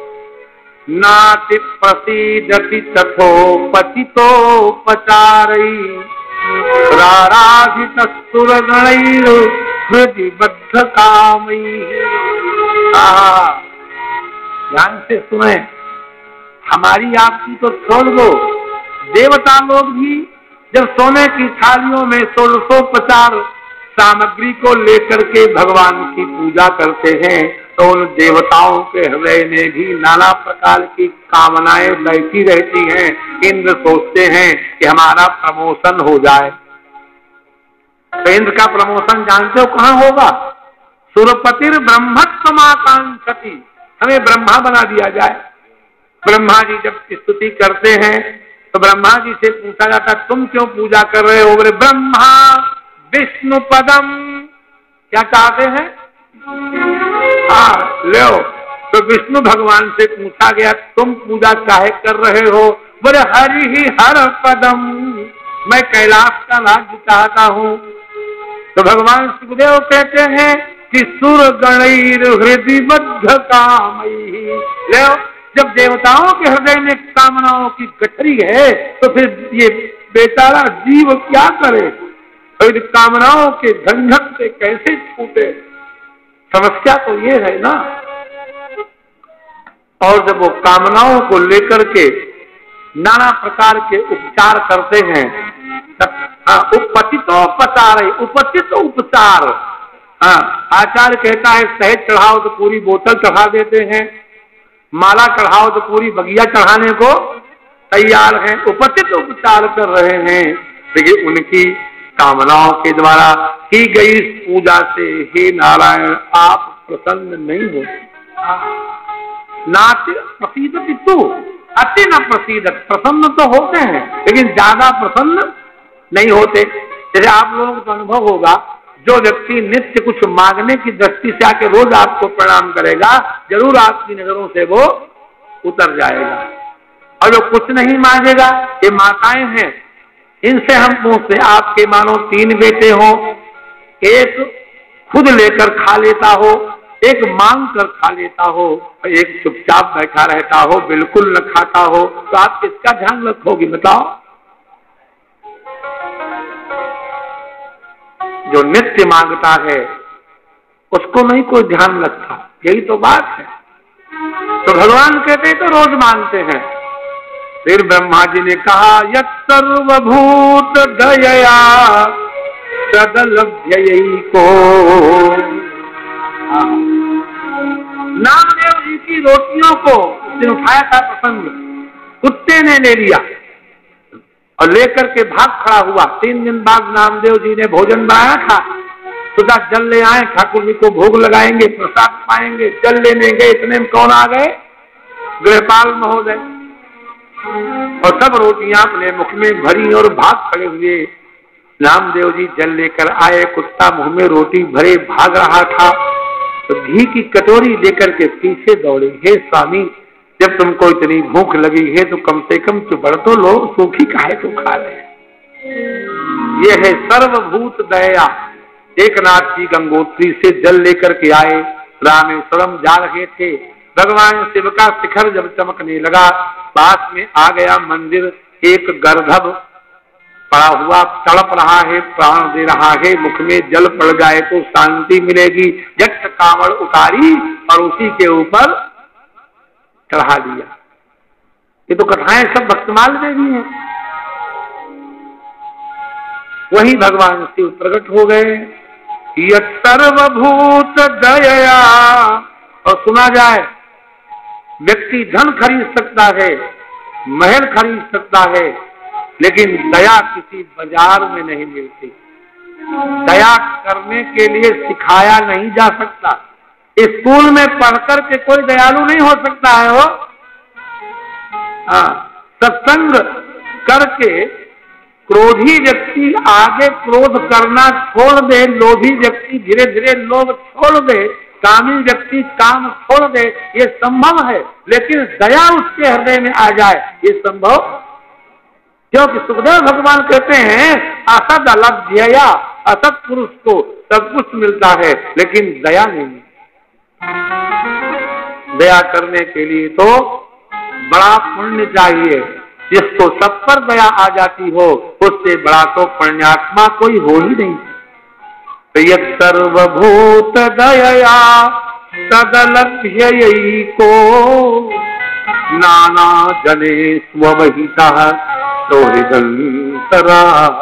नाति प्रसीदति तथोपचितोपचारै राराधित सुरगणैर हृदि बद्ध कामैः। ध्यान से सुने, हमारी आपकी तो छोड़ दो, देवता लोग भी जब सोने की थालियों में षोडशोपचार सामग्री को लेकर के भगवान की पूजा करते हैं तो उन देवताओं के हृदय में भी नाना प्रकार की कामनाएं बैठी रहती हैं। इंद्र सोचते हैं कि हमारा प्रमोशन हो जाए। तो इंद्र का प्रमोशन जानते हो कहाँ होगा? सुरपतिर ब्रह्मत्वमाकांक्षति, हमें ब्रह्मा बना दिया जाए। ब्रह्मा जी जब स्तुति करते हैं तो ब्रह्मा जी से पूछा जाता तुम क्यों पूजा कर रहे हो? बोले ब्रह्मा विष्णु पदम। क्या चाहते हैं? हाँ लो। तो विष्णु भगवान से पूछा गया तुम पूजा काहे कर रहे हो? बोले हरि ही हर पदम, मैं कैलाश का राज्य चाहता हूँ। तो भगवान सुखदेव कहते हैं कि सुर गणैर हृदय बद्ध कामई। ले जब देवताओं के हृदय में कामनाओं की गठरी है तो फिर ये बेचारा जीव क्या करे, और कामनाओं के झंझट से कैसे छूटे। समस्या तो ये है ना। और जब वो कामनाओं को लेकर के नाना प्रकार के उपचार करते हैं, हाँ, उपचितोपचार, उपचित उपचार। हाँ, आचार्य कहता है शहद चढ़ाओ तो पूरी बोतल चढ़ा देते हैं, माला चढ़ाओ तो पूरी बगिया चढ़ाने को तैयार हैं, उपचित उपचार कर रहे हैं। लेकिन उनकी कामनाओं के द्वारा की गई इस पूजा से हे नारायण आप प्रसन्न नहीं होते। नाति प्रसीदति तू, अति न प्रसीदत, प्रसन्न तो होते हैं लेकिन ज्यादा प्रसन्न नहीं होते। जैसे आप लोगों को अनुभव होगा, जो व्यक्ति नित्य कुछ मांगने की दृष्टि से आके रोज आपको प्रणाम करेगा, जरूर आपकी नजरों से वो उतर जाएगा। और जो कुछ नहीं मांगेगा, ये माताएं हैं, इनसे हम पूछते आपके मानो तीन बेटे हो, एक खुद लेकर खा लेता हो, एक मांग कर खा लेता हो, और एक चुपचाप बैठा रहता हो, बिल्कुल न खाता हो, तो आप किसका ध्यान रखोगे बताओ? जो नित्य मांगता है उसको नहीं कोई ध्यान रखता, यही तो बात है। तो भगवान कहते तो रोज मांगते हैं। फिर ब्रह्मा जी ने कहा यत् सर्वभूत दयया सदलभ्ययैको। नामदेव जी की रोटियों को उसने उठाया था प्रसंग, कुत्ते ने ले लिया और लेकर के भाग खड़ा हुआ। तीन दिन बाद नामदेव जी ने भोजन बनाया था, सुधा जल ले आए, ठाकुर जी को भोग लगाएंगे, प्रसाद पाएंगे, जल लेने गए, इतने में कौन आ गए? गृहपाल महोदय। और सब रोटियां अपने मुख में भरी और भाग खड़े हुए। नामदेव जी जल लेकर आए, कुत्ता मुंह में रोटी भरे भाग रहा था, तो घी की कटोरी लेकर के पीछे दौड़े, हे स्वामी जब तुमको इतनी भूख लगी है तो कम से कम चुपड़ तो लो, सूखी काहे तो खा ले। ये है सर्वभूत दया। एक नाथ जी गंगोत्री से जल लेकर के आए, रामेश्वरम जा रहे थे। भगवान शिव का शिखर जब चमकने लगा, पास में आ गया मंदिर, एक गर्दभ पड़ा हुआ तड़प रहा है, प्राण दे रहा है, मुख में जल पड़ जाए तो शांति मिलेगी। जट कांवड़ उतारी और उसी के ऊपर चढ़ा दिया। ये तो कथाएं सब भक्तमाल देवी हैं। वही भगवान शिव प्रकट हो गए। यत् सर्वभूत दयया। और सुना जाए, व्यक्ति धन खरीद सकता है, महल खरीद सकता है, लेकिन दया किसी बाजार में नहीं मिलती। दया करने के लिए सिखाया नहीं जा सकता। स्कूल में पढ़कर के कोई दयालु नहीं हो सकता है। वो हाँ, सत्संग करके क्रोधी व्यक्ति आगे क्रोध करना छोड़ दे, लोभी व्यक्ति धीरे धीरे लोभ छोड़ दे, कामी व्यक्ति काम छोड़ दे, ये संभव है। लेकिन दया उसके हृदय में आ जाए, ये संभव, क्योंकि सुखदेव भगवान कहते हैं असद अलभ्यया, असत पुरुष को सब कुछ मिलता है लेकिन दया नहीं। दया करने के लिए तो बड़ा पुण्य चाहिए। जिसको सब पर दया आ जाती हो, उससे बड़ा तो पुण्यात्मा कोई हो ही नहीं। तो यत् सर्वभूत दयया सदलभ्ययैको नाना जने स्ववहितः सौहृदन्तरात्मा।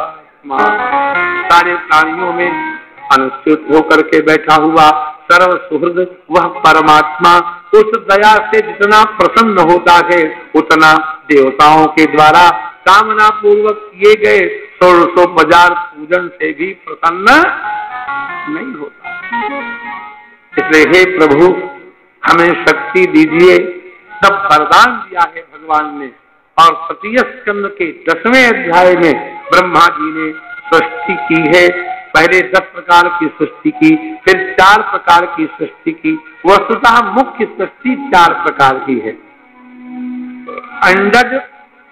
सारे प्राणियों में अनुच्युत होकर के बैठा हुआ सर्व सुहृद वह परमात्मा उस दया से जितना प्रसन्न होता है, उतना देवताओं के द्वारा कामना पूर्वक किए गए षोडशोपचार पूजन से भी प्रसन्न नहीं होता। इसलिए हे प्रभु हमें शक्ति दीजिए। सब वरदान दिया है भगवान ने। और तृतीय स्कंद के दसवें अध्याय में ब्रह्मा जी ने सृष्टि की है। पहले दस प्रकार की सृष्टि की, फिर चार प्रकार की सृष्टि की। वस्तुतः मुख्य सृष्टि चार प्रकार की है। अंडज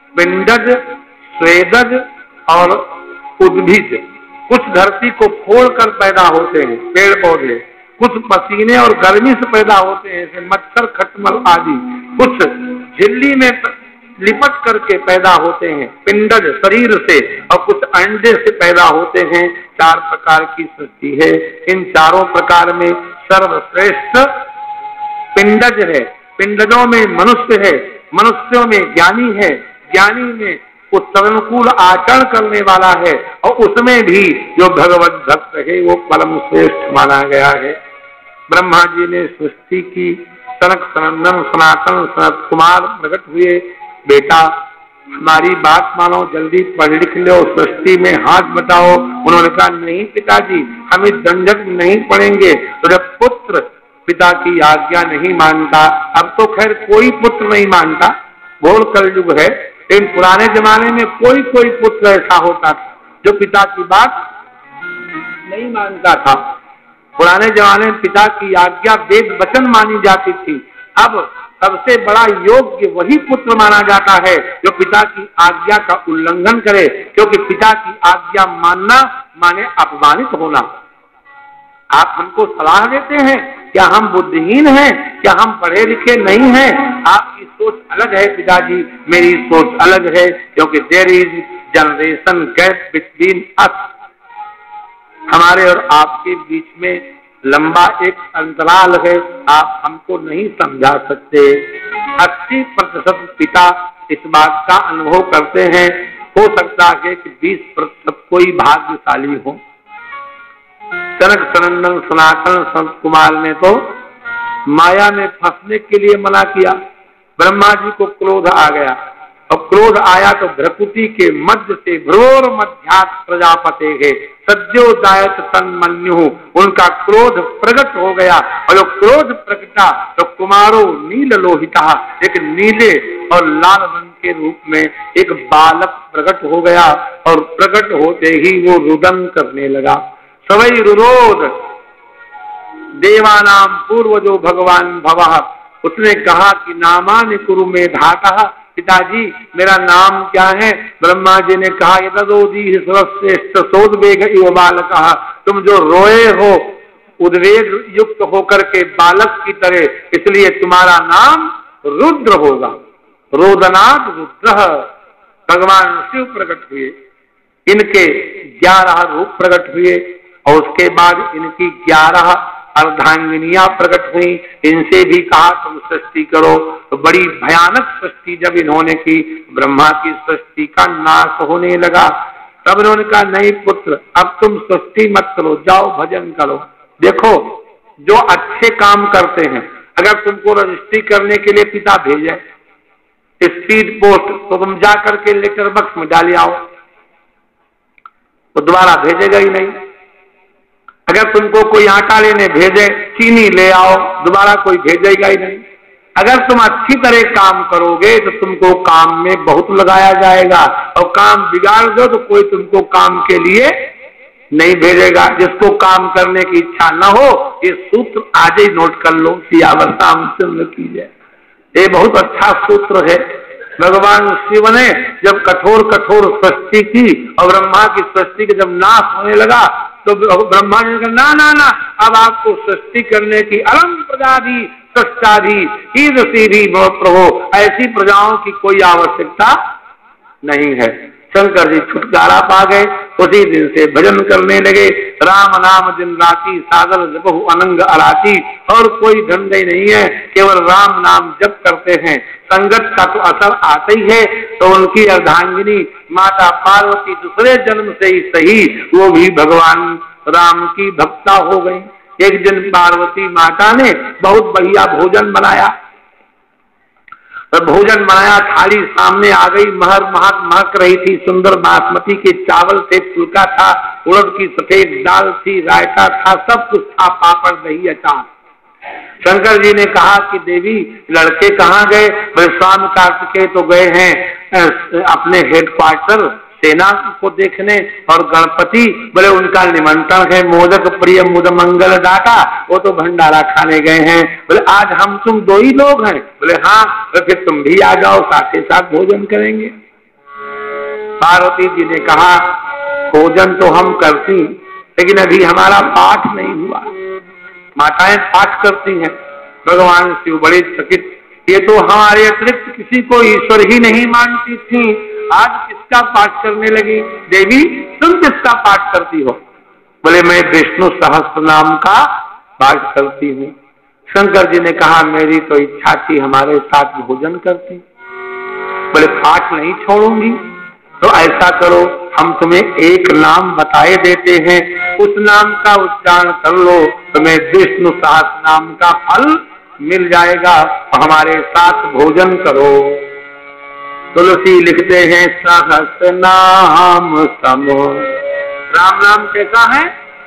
पिंडज, स्वेदज और उद्भिज। कुछ धरती को फोड़कर पैदा होते हैं पेड़ पौधे, कुछ पसीने और गर्मी से पैदा होते हैं जैसे मच्छर, खटमल आदि। कुछ झिल्ली में लिपट करके पैदा होते हैं पिंडज शरीर से, और कुछ अंडे से पैदा होते हैं। चार प्रकार की सृष्टि है। इन चारों प्रकार में सर्वश्रेष्ठ पिंडज है। पिंडजों में मनुष्य है, मनुष्यों में ज्ञानी है, ज्ञानी में उस अनुकूल आचरण करने वाला है, और उसमें भी जो भगवत भक्त है वो परम श्रेष्ठ माना गया है। ब्रह्मा जी ने सृष्टि की, सनक सनंदन सनातन सनत कुमार प्रकट हुए। बेटा हमारी बात मानो, जल्दी पढ़ लिख लो, सृष्टि में हाथ बटाओ। उन्होंने कहा नहीं पिताजी, हम इस झंझट नहीं पढ़ेंगे। तो जब पुत्र पिता की आज्ञा नहीं मानता, अब तो खैर कोई पुत्र नहीं मानता, घोर कलयुग है, लेकिन पुराने जमाने में कोई कोई पुत्र ऐसा होता था जो पिता की बात नहीं मानता था। पुराने जमाने में पिता की आज्ञा वेद वचन मानी जाती थी। अब सबसे बड़ा योग्य वही पुत्र माना जाता है जो पिता की आज्ञा का उल्लंघन करे, क्योंकि पिता की आज्ञा मानना माने अपमानित होना। आप हमको सलाह देते हैं, क्या हम बुद्धिहीन हैं? क्या हम पढ़े लिखे नहीं हैं? आपकी सोच अलग है पिताजी, मेरी सोच अलग है, क्योंकि there is generation gap between us. हमारे और आपके बीच में लंबा एक अंतराल है, आप हमको नहीं समझा सकते। अस्सी प्रतिशत पिता इस बात का अनुभव करते हैं, हो सकता है कि बीस प्रतिशत कोई भाग्यशाली हो। जनक सनंदन सनातन संत कुमार ने तो माया में फंसने के लिए मना किया। ब्रह्मा जी को क्रोध आ गया, और क्रोध आया तो भ्रकुटी के मध्य से भ्रोर मध्यात् प्रजापते है सद्यो जायत तन्मन्यु, उनका क्रोध प्रकट हो गया। और जो क्रोध प्रकटा तो कुमारो नील लोहिता, एक नीले और लाल रंग के रूप में एक बालक प्रकट हो गया, और प्रकट होते ही वो रुदन करने लगा। सवै रुरोध देवानाम पूर्वजो भगवान भवः। उसने कहा कि नामानि कुरु मे धातः, पिताजी मेरा नाम क्या है? ब्रह्मा जी ने कहा यदोदी सर्वश्रेष्ठ सोद्वेग इव बालकः, तुम जो रोए हो उद्वेग युक्त होकर के बालक की तरह, इसलिए तुम्हारा नाम रुद्र होगा। रोदनाथ रुद्र। भगवान शिव प्रकट हुए, इनके ग्यारह रूप प्रकट हुए, और उसके बाद इनकी ग्यारह अर्धांगिनियां प्रकट हुई। इनसे भी कहा तुम सृष्टि करो, तो बड़ी भयानक सृष्टि जब इन्होंने की, ब्रह्मा की सृष्टि का नाश होने लगा। तब इन्होंने कहा नहीं पुत्र, अब तुम सृष्टि मत करो, जाओ भजन करो। देखो जो अच्छे काम करते हैं, अगर तुमको रजिस्ट्री करने के लिए पिता भेजे स्पीड पोस्ट, तो तुम जा करके लेटर बक्स में डाले आओ, तो दोबारा भेजेगा ही नहीं। अगर तुमको कोई आटा लेने भेजे चीनी ले आओ, दोबारा कोई भेजेगा ही नहीं। अगर तुम अच्छी तरह काम करोगे तो तुमको काम में बहुत लगाया जाएगा, और काम बिगाड़ दो तो कोई तुमको काम के लिए नहीं भेजेगा। जिसको काम करने की इच्छा न हो, ये सूत्र आज ही नोट कर लो, सियावर रामचंद्र की जय। ये बहुत अच्छा सूत्र है। भगवान शिव ने जब कठोर कठोर सृष्टि की और ब्रह्मा की सृष्टि के जब नाश होने लगा, तो ब्रह्मा ने कहा ना ना ना, अब आपको सृष्टि करने की अलम प्रजा भी सच्चा भी ईदसी भी प्रभो, ऐसी प्रजाओं की कोई आवश्यकता नहीं है। शंकर जी छुटकारा पा गए, उसी दिन से भजन करने लगे। राम नाम दिन राती सागर जपहु अनंग अराती, और कोई धंधा ही नहीं है, केवल राम नाम जप करते हैं। संगत का तो असर आता ही है। तो उनकी अर्धांगिनी माता पार्वती दूसरे जन्म से ही सही वो भी भगवान राम की भक्ता हो गई। एक दिन पार्वती माता ने बहुत बढ़िया भोजन बनाया, भोजन बनाया, थाली सामने आ गई, महर महक महक रही थी। सुंदर बासमती के चावल थे, फुल्का था, उड़द की सफेद दाल थी, रायता था, सब कुछ था, पापड़ दही अचार। शंकर जी ने कहा कि देवी लड़के कहाँ गए? बोले स्वामी कार्तिकेय तो गए हैं अपने हेडक्वार्टर सेना को देखने, और गणपति बोले उनका निमंत्रण है, मोदक प्रिय मुद मंगल दाता, वो तो भंडारा खाने गए हैं। बोले आज हम तुम दो ही लोग हैं? बोले हाँ। तो फिर तुम भी आ जाओ, साथ ही साथ भोजन करेंगे। पार्वती जी ने कहा भोजन तो हम करती, लेकिन अभी हमारा पाठ नहीं हुआ। माताएं पाठ करती हैं। भगवान शिव बड़े चकित, ये तो हमारे अतिरिक्त किसी को ईश्वर ही नहीं मानती थी, आज किसका पाठ करने लगी? देवी तुम किसका पाठ करती हो? बोले मैं विष्णु सहस्त्र नाम का पाठ करती हूँ। शंकर जी ने कहा मेरी तो इच्छा थी हमारे साथ भोजन करती। बोले पाठ नहीं छोड़ूंगी, तो ऐसा करो हम तुम्हें एक नाम बताए देते हैं, उस नाम का उच्चारण कर लो, तुम्हें विष्णु सहस्त्र नाम का फल मिल जाएगा, हमारे साथ भोजन करो। तुलसी लिखते हैं सहस्त्र नाम सम, राम नाम कैसा है?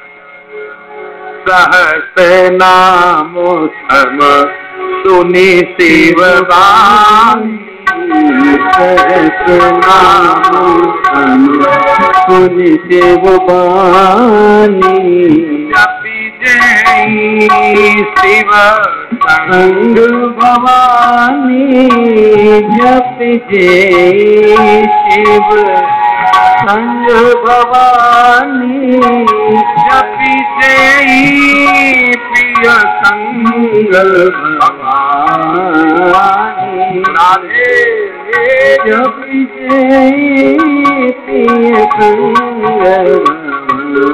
सहस्त्र नाम सम सुनी शिव वाणी, सहस्त्र नाम सम सुनी शिव वाणी, जपि जय शिव संग भवानी, जपि जय शिव संग भवानी, जपि जय प्रिय संग भवानी, राधे जपि जय प्रिय संग भवानी।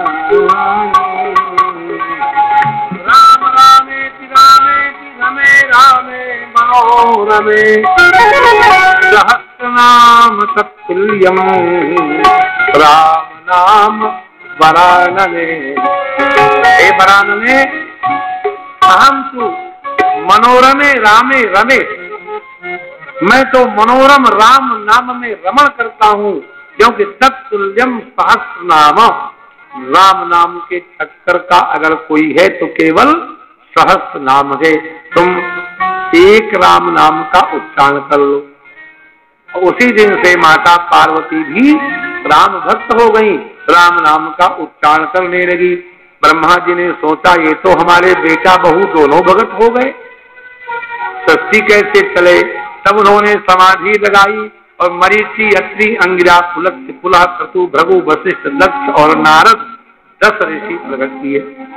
राम रामेति रामेति रमे रामे मनोरमे, सहस्र नाम तत्तुल्यम राम नाम वरानने। हे वरानने, अहम तु मनोरमे रामे रमे, मैं तो मनोरम राम नाम में रमण करता हूँ, क्योंकि तत्तुल्यम सहस्र नाम, राम नाम के टक्कर का अगर कोई है तो केवल सहस्र नाम है। तुम एक राम नाम का उच्चारण कर लो। उसी दिन से माता पार्वती भी राम भक्त हो गई, राम नाम का उच्चारण करने लगी। ब्रह्मा जी ने सोचा ये तो हमारे बेटा बहू दोनों भगत हो गए, सृष्टि कैसे चले? तब उन्होंने समाधि लगाई और मरीचि, अत्रि, अंगिरा, पुलत्य, पुलह, क्रतु, भृगु, वशिष्ठ, दक्ष और नारद दस ऋषि प्रकट किए,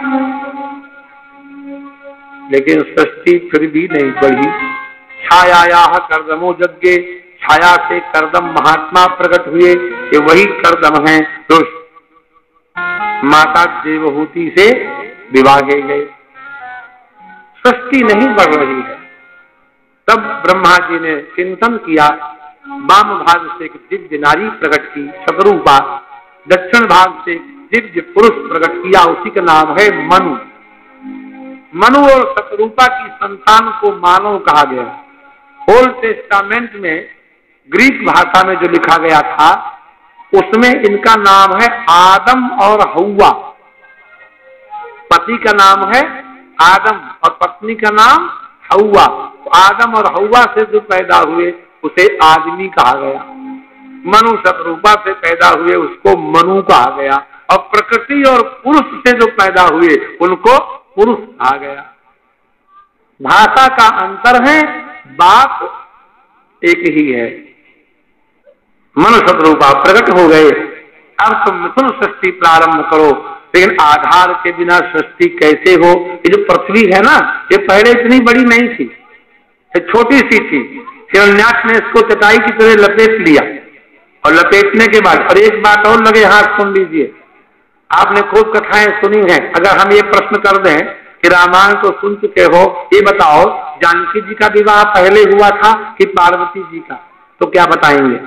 लेकिन सृष्टि फिर भी नहीं बढ़ी। छाया करदमो यज्ञे, छाया से करदम महात्मा प्रकट हुए, ये वही करदम हैं जो माता देवहूति से विवाहे गए। सृष्टि नहीं बढ़ रही है। तब ब्रह्मा जी ने चिंतन किया, वाम भाग से एक दिव्य नारी प्रकट की शतरूपा, दक्षिण भाग से दिव्य पुरुष प्रकट किया, उसी का नाम है मनु। मनु और शतरूपा की संतान को मानव कहा गया। ओल्ड टेस्टामेंट में ग्रीक भाषा में जो लिखा गया था उसमें इनका नाम है आदम और हव्वा। पति का नाम है आदम और पत्नी का नाम हव्वा। आदम और हव्वा से जो पैदा हुए उसे आदमी कहा गया। मनु शतरूपा से पैदा हुए उसको मनु कहा गया, और प्रकृति और पुरुष से जो पैदा हुए उनको पुरुष कहा गया। भाषा का अंतर है, बात एक ही है। मनु शतरूपा प्रकट हो गए, अब तुम मिथुन सृष्टि प्रारंभ करो। लेकिन आधार के बिना सृष्टि कैसे हो? ये जो पृथ्वी है ना, ये पहले इतनी बड़ी नहीं थी, ये छोटी सी थी। हिरण्याक्ष ने इसको चटाई की तरह लपेट लिया, और लपेटने के बाद, और एक बात और लगे हाथ सुन लीजिए, आपने खूब कथाएं सुनी हैं। अगर हम ये प्रश्न कर दें कि रामायण को सुन चुके हो, ये बताओ जानकी जी का विवाह पहले हुआ था कि पार्वती जी का, तो क्या बताएंगे?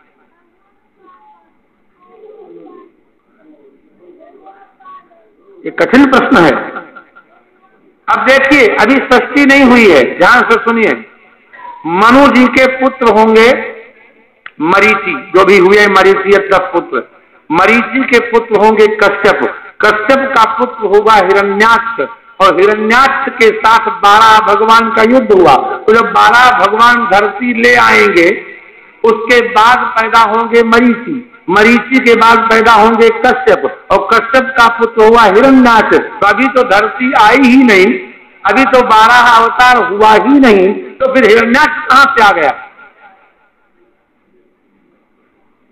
ये कठिन प्रश्न है। अब देखिए, अभी सृष्टि नहीं हुई है, ध्यान से सुनिए। मनु जी के पुत्र होंगे मरीचि, जो भी हुए मरीचि दस पुत्र। मरीचि के पुत्र होंगे कश्यप, कश्यप का पुत्र होगा हिरण्याक्ष, और हिरण्याक्ष के साथ बारह भगवान का युद्ध हुआ। तो जब बारह भगवान धरती ले आएंगे, उसके बाद पैदा होंगे मरीचि, मरीचि के बाद पैदा होंगे कश्यप, और कश्यप का पुत्र हुआ हिरण्याक्ष। तो अभी तो धरती आई ही नहीं, अभी तो बारह अवतार हुआ ही नहीं, तो फिर हिरण्याक्ष कहां से आ गया?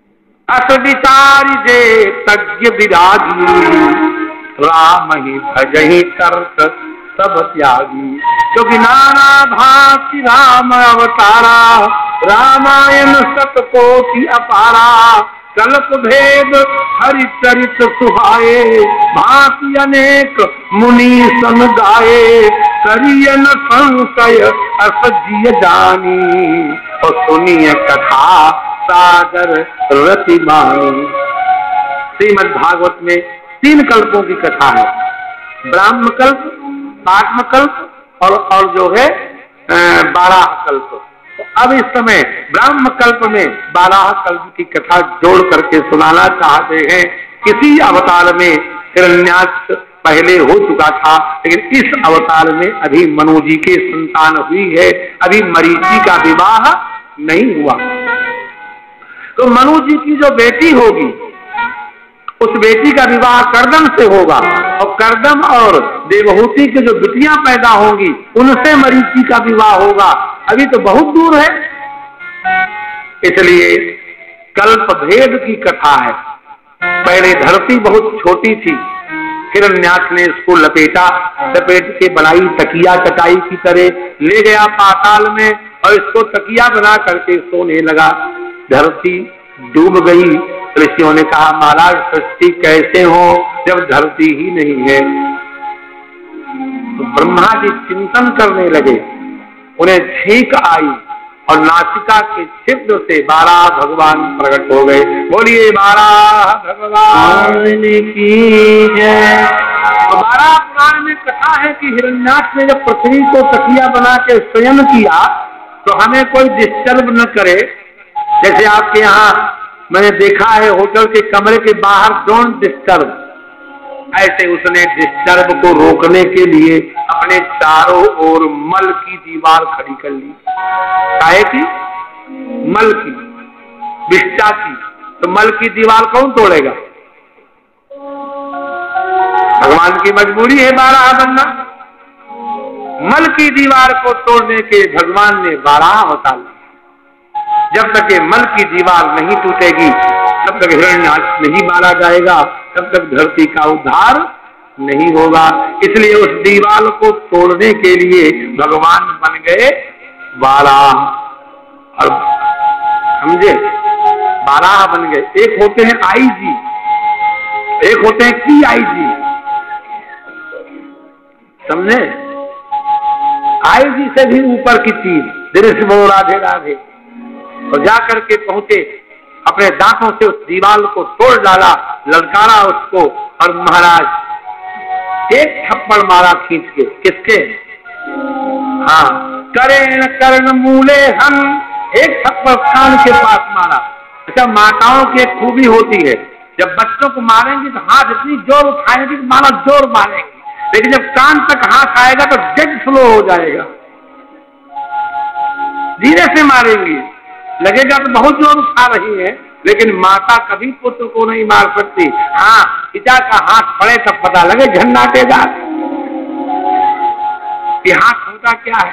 अस विचारी जे तज्ञ विरागी, राम ही भजहि तर्क सब त्यागी। क्योंकि नाना भांति राम अवतारा, रामायण सतकोटि अपारा। कल्प भेद हरिचरित सुहाए, भांति अनेक मुनि सन गाए। करियन संशय अस जिय जानी, और सुनिय कथा सागर रति मानी। श्रीमद् भागवत में तीन कल्पों की कथा है, ब्राह्म कल्प, पाटम कल्प और और जो है बारह कल्प। तो अब इस समय ब्राह्म कल्प में बारह कल्प की कथा जोड़ करके सुनाना चाहते हैं। किसी अवतार में हिरण्याक्ष पहले हो चुका था, लेकिन इस अवतार में अभी मनु जी की संतान हुई है, अभी मरीचि का विवाह नहीं हुआ। तो मनु जी की जो बेटी होगी, उस बेटी का विवाह कर्दम से होगा, और कर्दम और देवहूति की जो बिटियां पैदा होंगी उनसे मरीचि का विवाह होगा। अभी तो बहुत दूर है, इसलिए कल्प भेद की कथा है। पहले धरती बहुत छोटी थी, हिरण्याक्ष ने इसको लपेटा, लपेट के बनाई तकिया चटाई की तरह, ले गया पाताल में और इसको तकिया बना करके सोने लगा। धरती डूब गई। ऋषियों ने कहा, महाराज सृष्टि कैसे हो जब धरती ही नहीं है। तो ब्रह्मा जी चिंतन करने लगे, उन्हें छींक आई और नासिका के छिद्र से बारह भगवान प्रकट हो गए। बोलिए बारह भगवान की जय। तो बारह पुराण में कथा है कि हिरण्याक्ष ने जब पृथ्वी को तकिया बना के शयन किया तो हमें कोई डिस्टर्ब न करे। जैसे आपके यहाँ मैंने देखा है होटल के कमरे के बाहर डोंट डिस्टर्ब, ऐसे उसने डिस्टर्ब को रोकने के लिए अपने चारों ओर मल की दीवार खड़ी कर ली। काहे की? मल की, विष्टा की। तो मल की दीवार कौन तोड़ेगा? भगवान की मजबूरी है बारह बनना। मल की दीवार को तोड़ने के भगवान ने बारह अवतार लिया। जब तक ये मल की दीवार नहीं टूटेगी तब तक हिरण्याक्ष नहीं मारा जाएगा, तब तक धरती का उद्धार नहीं होगा। इसलिए उस दीवार को तोड़ने के लिए भगवान बन गए बारह। और समझे, बारह बन गए। एक होते हैं आई जी, एक होते हैं की आई जी, समझे? आई जी से भी ऊपर की चीज। दृश्य बोलो राधे राधे। और जाकर के पहुंचे, अपने दांतों से उस दीवार को तोड़ डाला, ललकारा उसको, और महाराज एक थप्पड़ मारा खींच के। किसके? हाँ, करेण कर्ण मूले हम, एक थप्पड़ कान के पास मारा। अच्छा, माताओं की एक खूबी होती है, जब बच्चों को मारेंगी तो हाथ इतनी जोर उठाएंगी कि मारा जोर मारेंगी, लेकिन जब कान तक हाथ आएगा तो डेड स्लो हो जाएगा। धीरे से मारेंगी, लगेगा तो बहुत जोर उठा रही है, लेकिन माता कभी पुत्र को नहीं मार सकती। हाँ, पिता का हाथ पड़े तब पता लगे झंडाटेदार कि हाथ होता क्या है।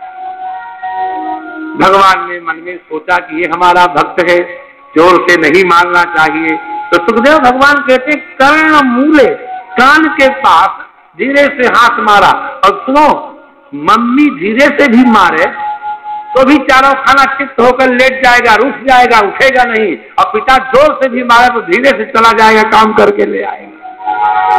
भगवान ने मन में सोचा कि ये हमारा भक्त है, जोर से नहीं मारना चाहिए। तो सुखदेव भगवान कहते कर्ण मूले, कान के पास धीरे से हाथ मारा। और सुनो, मम्मी धीरे से भी मारे तो भी चारों खाना चित्त होकर लेट जाएगा, रुक जाएगा, उठेगा नहीं। और पिता जोर से भी मारे तो धीरे से चला जाएगा, काम करके ले आएगा।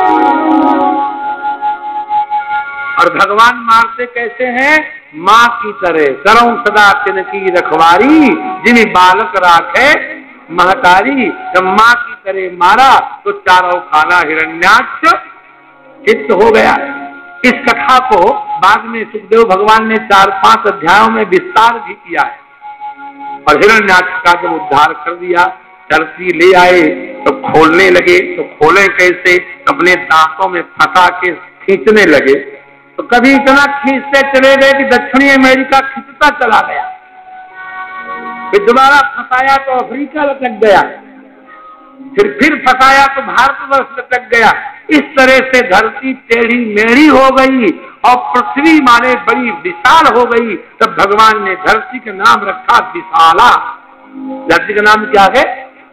और भगवान मारते कैसे हैं? माँ की तरह। करो सदा तिनकी रखवारी, जिन्हें बालक राखे महतारी। जब माँ की तरह मारा तो चारों खाना हिरण्याक्ष चित्त हो गया। इस कथा को बाद में सुखदेव भगवान ने चार पांच अध्यायों में विस्तार भी किया है। और हिरण्याक्ष का जब उद्धार कर दिया, धरती ले आए तो खोलने लगे। तो खोले कैसे? अपने दांतों में फंसा के खींचने लगे। तो कभी इतना खींचते चले गए कि दक्षिणी अमेरिका खींचता चला गया, फिर दोबारा फंसाया तो अफ्रीका लटक गया, फिर फिर फंसाया तो भारतवर्ष लटक गया। इस तरह से धरती टेढ़ी मेढ़ी हो गई और पृथ्वी माने बड़ी विशाल हो गई। तब भगवान ने धरती का नाम रखा विशाला। धरती का नाम क्या है?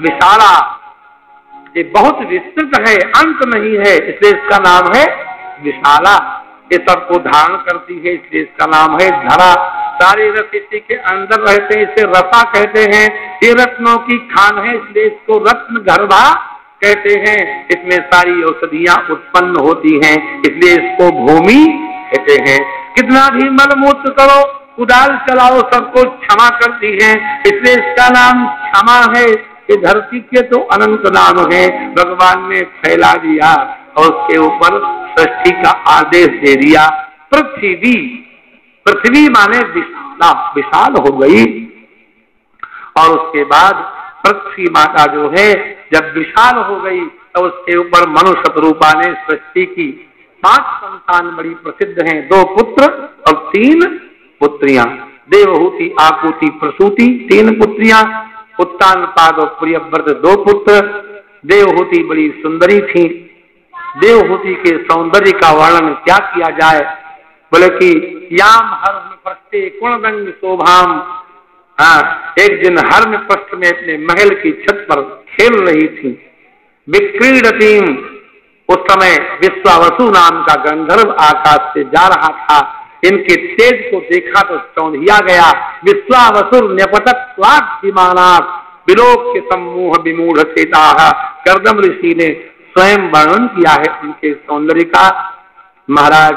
विशाला, ये बहुत विस्तृत है, अंत नहीं है, इसलिए इसका नाम है विशाला। ये सबको धारण करती है, इसलिए इसका नाम है धरा। सारे रस इसी के अंदर रहते हैं, इसे रसा कहते हैं। ये रत्नों की खान है, इसलिए इसको रत्न गर्भा कहते हैं। इसमें सारी औषधियां उत्पन्न होती हैं, इसलिए इसको भूमि कहते हैं। कितना भी मल मूत्र करो, कुदाल चलाओ, सबको क्षमा करती है, इसलिए इसका नाम क्षमा है। ये धरती के तो अनंत नाम है, भगवान ने फैला दिया और उसके ऊपर सृष्टि का आदेश दे दिया। पृथ्वी, पृथ्वी माने विशाला, विशाल हो गई। और उसके बाद पृथ्वी माता जो है जब विशाल हो गई तो उसके ऊपर मनु शतरूपा ने सृष्टि की। पांच संतान बड़ी प्रसिद्ध हैं, दो पुत्र और तीन पुत्रियां। देवहूति, आकुति, प्रसूति तीन पुत्रियां, उत्तानपाद और प्रियव्रत दो पुत्र। देवहूति बड़ी सुंदरी थी। देवहूति के सौंदर्य का वर्णन क्या किया जाए, बोले कि याम हर्म पृष्ठे कुणरंग शोभाम। हाँ, एक दिन हर्म पृष्ठ में अपने महल की छत पर खेल रही थी। विक्रीडतीम, उस समय विश्वावसु नाम का गंधर्व आकाश से जा रहा था। इनके तेज को देखा तो चौंधिया गया। विश्वावसुर न्यपतत स्वाभिमानात् विलोक के सम्मोह विमूढ़ चेता। कर्दम ऋषि ने स्वयं वर्णन किया है उनके सौंदर्य का। महाराज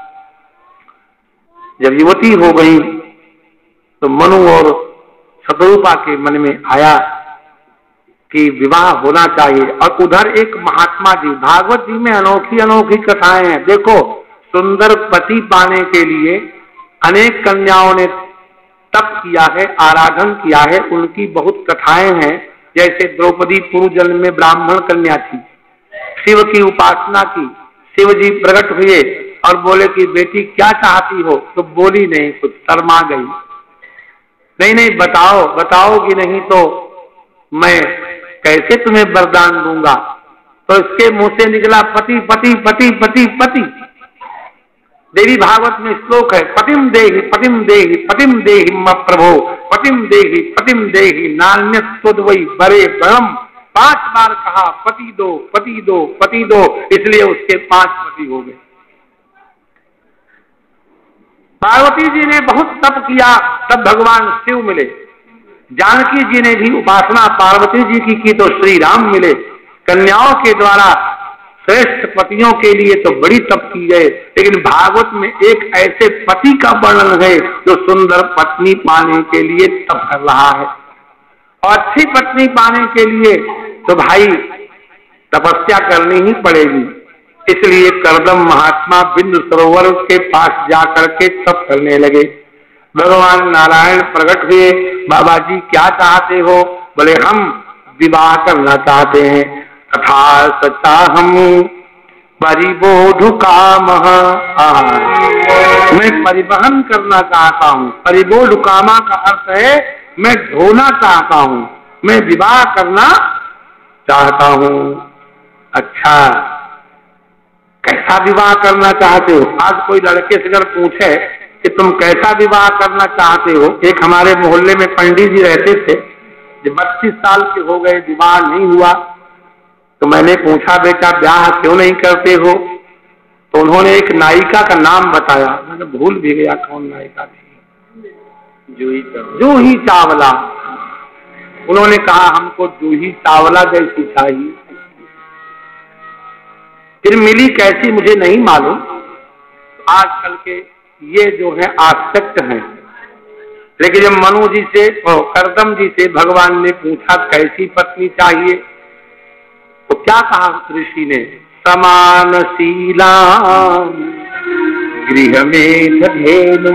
जब युवती हो गई तो मनु और शतरूपा के मन में आया कि विवाह होना चाहिए। और उधर एक महात्मा जी, भागवत जी में अनोखी अनोखी कथाएं हैं। देखो, सुंदर पति पाने के लिए अनेक कन्याओं ने तप किया है, आराधन किया है, उनकी बहुत कथाएं हैं। जैसे द्रौपदी पूर्व जन्म में ब्राह्मण कन्या थी, शिव की उपासना की, शिव जी प्रकट हुए और बोले कि बेटी क्या चाहती हो, तो बोली नहीं, कुछ शर्मा गई। नहीं नहीं बताओ, बताओगी नहीं तो मैं कैसे तुम्हें वरदान दूंगा। तो इसके मुंह से निकला पति पति पति पति पति। देवी भागवत में श्लोक है, पतिम देहि पतिम देहि पतिम देहि म प्रभो, पतिम देहि पतिम देहि नान्यस्त्वद्वै बरे ब्रह्म। पांच बार कहा पति दो पति दो पति दो, इसलिए उसके पांच पति हो गए। पार्वती जी ने बहुत तप किया, तब भगवान शिव मिले। जानकी जी ने भी उपासना पार्वती जी की की तो श्री राम मिले। कन्याओं के द्वारा श्रेष्ठ पतियों के लिए तो बड़ी तप की गए, लेकिन भागवत में एक ऐसे पति का वर्णन है जो सुंदर पत्नी पाने के लिए तप कर रहा है। और अच्छी पत्नी पाने के लिए तो भाई तपस्या करनी ही पड़ेगी। इसलिए कर्दम महात्मा बिंदु सरोवर के पास जाकर के तप करने लगे। भगवान नारायण प्रकट हुए, बाबा जी क्या चाहते हो? बोले हम विवाह करना चाहते हैं। तथा सचा हम परिबोधु काम, मैं परिवहन करना चाहता हूँ। परिबोध कामा का अर्थ है मैं ढोना चाहता हूँ, मैं विवाह करना चाहता हूँ। अच्छा, कैसा विवाह करना चाहते हो? आज कोई लड़के से अगर पूछे कि तुम कैसा विवाह करना चाहते हो, एक हमारे मोहल्ले में पंडित जी रहते थे, जब बत्तीस साल के हो गए विवाह नहीं हुआ, तो मैंने पूछा बेटा ब्याह क्यों नहीं करते हो? तो उन्होंने एक नायिका का नाम बताया, मैंने भूल भी गया कौन नायिका थी, जूही जूही चावला। उन्होंने कहा हमको जूही चावला जैसी चाहिए। फिर मिली कैसी मुझे नहीं मालूम। आजकल के ये जो है आसक्त हैं, लेकिन जब मनु जी से और कर्दम जी से भगवान ने पूछा कैसी पत्नी चाहिए, तो क्या कहा ऋषि ने? समानशीला गृह में धेनु।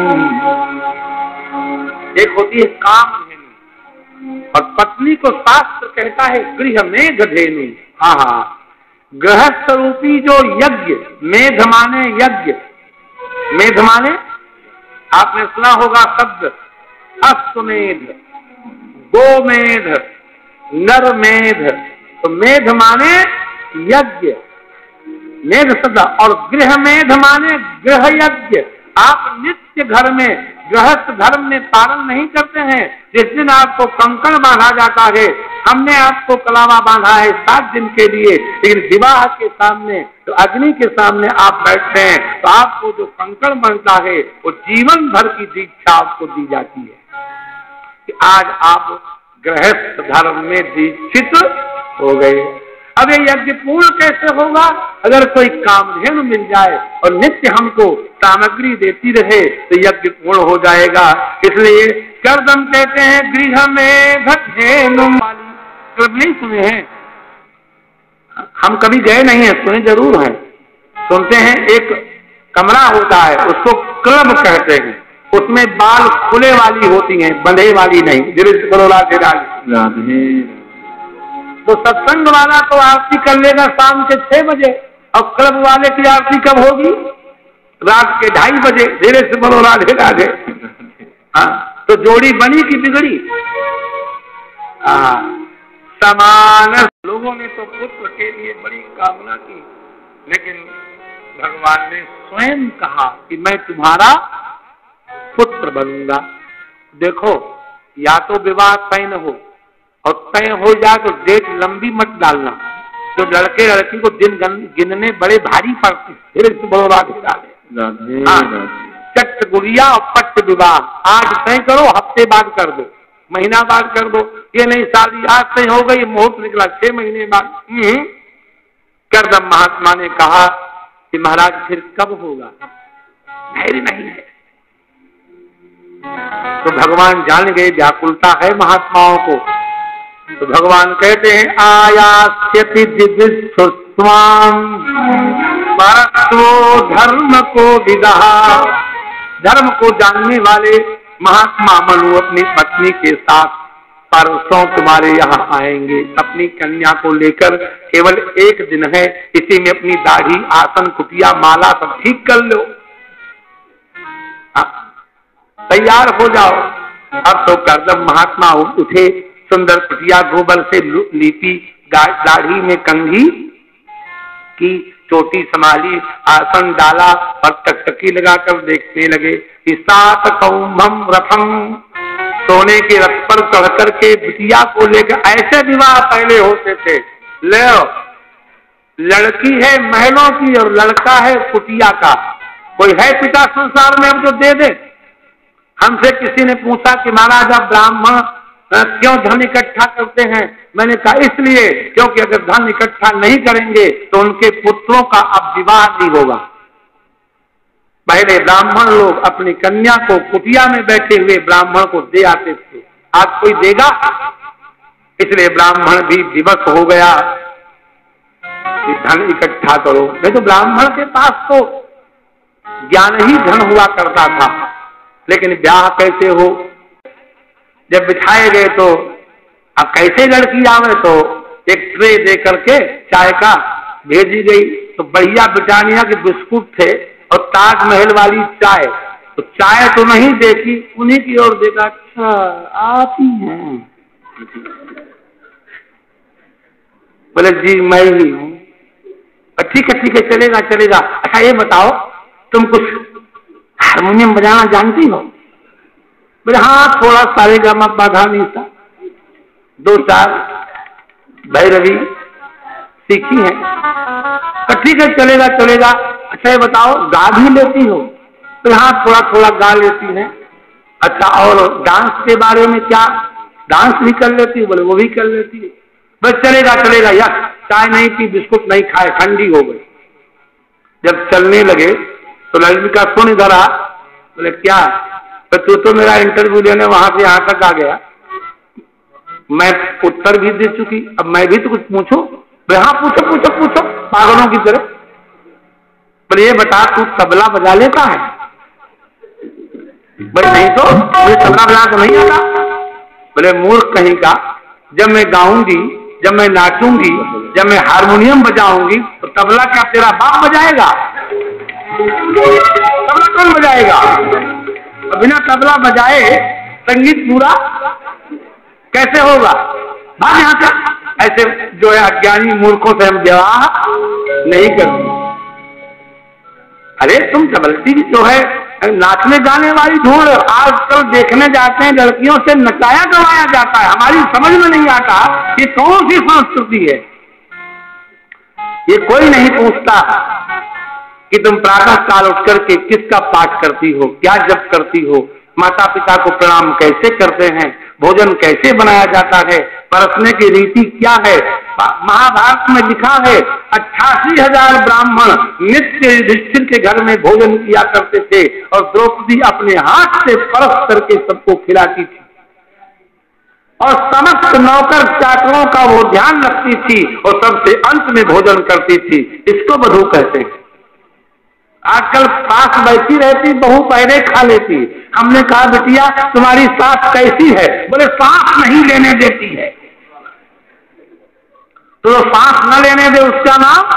एक होती है काम धेनु और पत्नी को शास्त्र कहता है गृह में धेनु। हाँ हाँ, गृहस्थ रूपी जो यज्ञ, मेध माने यज्ञ, मेध माने आपने सुना होगा शब्द अश्वमेध, गोमेध, नरमेध। तो मेध माने यज्ञ, मेध शब्द, और गृह मेध माने गृह यज्ञ। आप नित्य घर में गृहस्थ धर्म में पालन नहीं करते हैं। जिस दिन आपको कंकण बांधा जाता है, हमने आपको कलावा बांधा है सात दिन के लिए, लेकिन विवाह के सामने तो अग्नि के सामने आप बैठते हैं, तो आपको जो कंकण बनता है वो जीवन भर की दीक्षा आपको दी जाती है कि आज आप गृहस्थ धर्म में दीक्षित हो गए। अब ये यज्ञ पूर्ण कैसे होगा? अगर कोई कामधेनु मिल जाए और नित्य हमको सामग्री देती रहे तो यज्ञ पूर्ण हो जाएगा। इसलिए कर्दम कहते हैं गृह में धेनु वाली। कभी नहीं सुने हैं? हम कभी गए नहीं है, सुने जरूर हैं। सुनते हैं एक कमरा होता है, उसको क्लब कहते हैं, उसमें बाल खुले वाली होती हैं, बंधे वाली नहीं। दिल करोला से डाल तो सत्संग वाला तो आरती कर लेगा शाम के छह बजे, और क्लब वाले की आरती कब होगी? रात के ढाई बजे। धीरे से बोलो राधे राधे। हाँ, तो जोड़ी बनी की बिगड़ी? हाँ, समान। लोगों ने तो पुत्र के लिए बड़ी कामना की, लेकिन भगवान ने स्वयं कहा कि मैं तुम्हारा पुत्र बनूंगा। देखो, या तो विवाह तय न हो, और तय हो जाए तो डेट लंबी मत डालना, तो लड़के लड़की को दिन गिनने बड़े भारी पड़ते। फिर चट गुड़िया और पट्ट विवाह, आज तय करो, हफ्ते बाद कर दो, महीना बाद कर दो। ये नहीं शादी आज तय हो गई, मुहूर्त निकला छह महीने बाद। कर्दम महात्मा ने कहा कि महाराज फिर कब होगा? धैर्य नहीं है। तो भगवान जान गए व्याकुलता है महात्माओं को, तो भगवान कहते हैं आयास्यति दिव्यस्वाम परतो धर्म को विदहा। धर्म को जानने वाले महात्मा मनु अपनी पत्नी के साथ परसों तुम्हारे यहाँ आएंगे। अपनी कन्या को लेकर केवल एक दिन है, इसी में अपनी दाढ़ी, आसन, कुटिया, माला सब ठीक कर लो, तैयार हो जाओ। अब तो कर्दम महात्मा उठे, सुंदर कुटिया गोबर से लीपी, दाढ़ी में कंघी की, चोटी संभाली, आसन डाला और टकटकी लगाकर देखने लगे कि सात कौमम रथम, सोने के रथ पर चढ़ करके बिटिया को लेकर। ऐसे विवाह पहले होते थे। ले लड़की है महलों की और लड़का है कुटिया का। कोई है पिता संसार में हमको दे दे? हमसे किसी ने पूछा कि महाराज आप ब्राह्मण क्यों धन इकट्ठा करते हैं? मैंने कहा इसलिए क्योंकि अगर धन इकट्ठा नहीं करेंगे तो उनके पुत्रों का अब विवाह नहीं होगा। पहले ब्राह्मण लोग अपनी कन्या को कुटिया में बैठे हुए ब्राह्मण को दे आते थे, आज कोई देगा? इसलिए ब्राह्मण भी विवश हो गया कि धन इकट्ठा करो। नहीं तो ब्राह्मण के पास तो ज्ञान ही धन हुआ करता था। लेकिन ब्याह कैसे हो? जब बिठाए गए तो अब कैसे लड़की आवे, तो एक ट्रे दे करके चाय का भेजी गई। तो बढ़िया ब्रिटानिया के बिस्कुट थे और ताजमहल वाली चाय। तो चाय तो नहीं देखी, उन्हीं की ओर देखा, अच्छा आप ही हैं? बोले जी मैं ही हूँ। ठीक है ठीक है, चलेगा चलेगा। अच्छा ये बताओ, तुम कुछ हारमोनियम बजाना जानती हो? बोले हाँ, थोड़ा सारे गा मा पा धा नी सा, दो चार भैरवी सीखी है। तो ठीक है, चलेगा चलेगा। अच्छा ये बताओ, गा भी लेती हो? तो हाँ, थोड़ा थोड़ा गा लेती है। अच्छा, और डांस के बारे में क्या? डांस भी कर लेती है? बोले वो भी कर लेती है। बस चलेगा चलेगा। यार चाय नहीं पी, बिस्कुट नहीं खाए, ठंडी हो गई। जब चलने लगे तो लड़की का सुन इधर आ। बोले क्या? तो तू तो मेरा इंटरव्यू लेने वहां से यहाँ तक आ गया, मैं उत्तर भी दे चुकी, अब मैं भी तो कुछ पूछूं? बोले हाँ पूछो पूछो पूछो, पागलों की तरह। बोले ये बता, तू तबला बजा लेता है? बोले नहीं तो, मुझे तबला बजा तो नहीं आता। बोले मूर्ख कहीं का, जब मैं गाऊंगी, जब मैं नाचूंगी, जब मैं हारमोनियम बजाऊंगी तो तबला क्या तेरा बाप बजाएगा? तबला कौन बजाएगा? बिना तबला बजाए संगीत पूरा कैसे होगा? भाग यहाँ से। ऐसे जो है अज्ञानी मूर्खों से हम विवाह नहीं करते। अरे तुम तबलती जो है नाचने गाने वाली धूल आजकल देखने जाते हैं, लड़कियों से नचाया गवाया जाता है। हमारी समझ में नहीं आता कि कौन सी संस्कृति है। ये कोई नहीं पूछता कि तुम प्रातः काल उठ करके किसका पाठ करती हो, क्या जप करती हो, माता पिता को प्रणाम कैसे करते हैं, भोजन कैसे बनाया जाता है, परसने की रीति क्या है। महाभारत में लिखा है अट्ठासी हजार ब्राह्मण नित्य युधिष्ठिर के घर में भोजन किया करते थे और द्रौपदी अपने हाथ से परस करके सबको खिलाती थी और समस्त नौकर चाकरों का वो ध्यान रखती थी और सबसे अंत में भोजन करती थी। इसको वधू कहते हैं। आजकल सास बैठी रहती, बहू पहले खा लेती। हमने कहा बिटिया तुम्हारी सास कैसी है? बोले सांस नहीं लेने देती है। तो सांस न लेने दे उसका नाम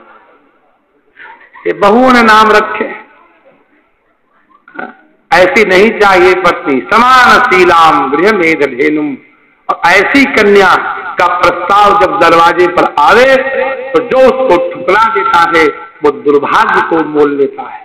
ये बहुओं ने नाम रखे। ऐसी नहीं चाहिए पत्नी, समान शीलाम गृह मेध धेनुम। और ऐसी कन्या का प्रस्ताव जब दरवाजे पर आवे तो जो उसको ठुकरा देता है वो दुर्भाग्य को मोल लेता है।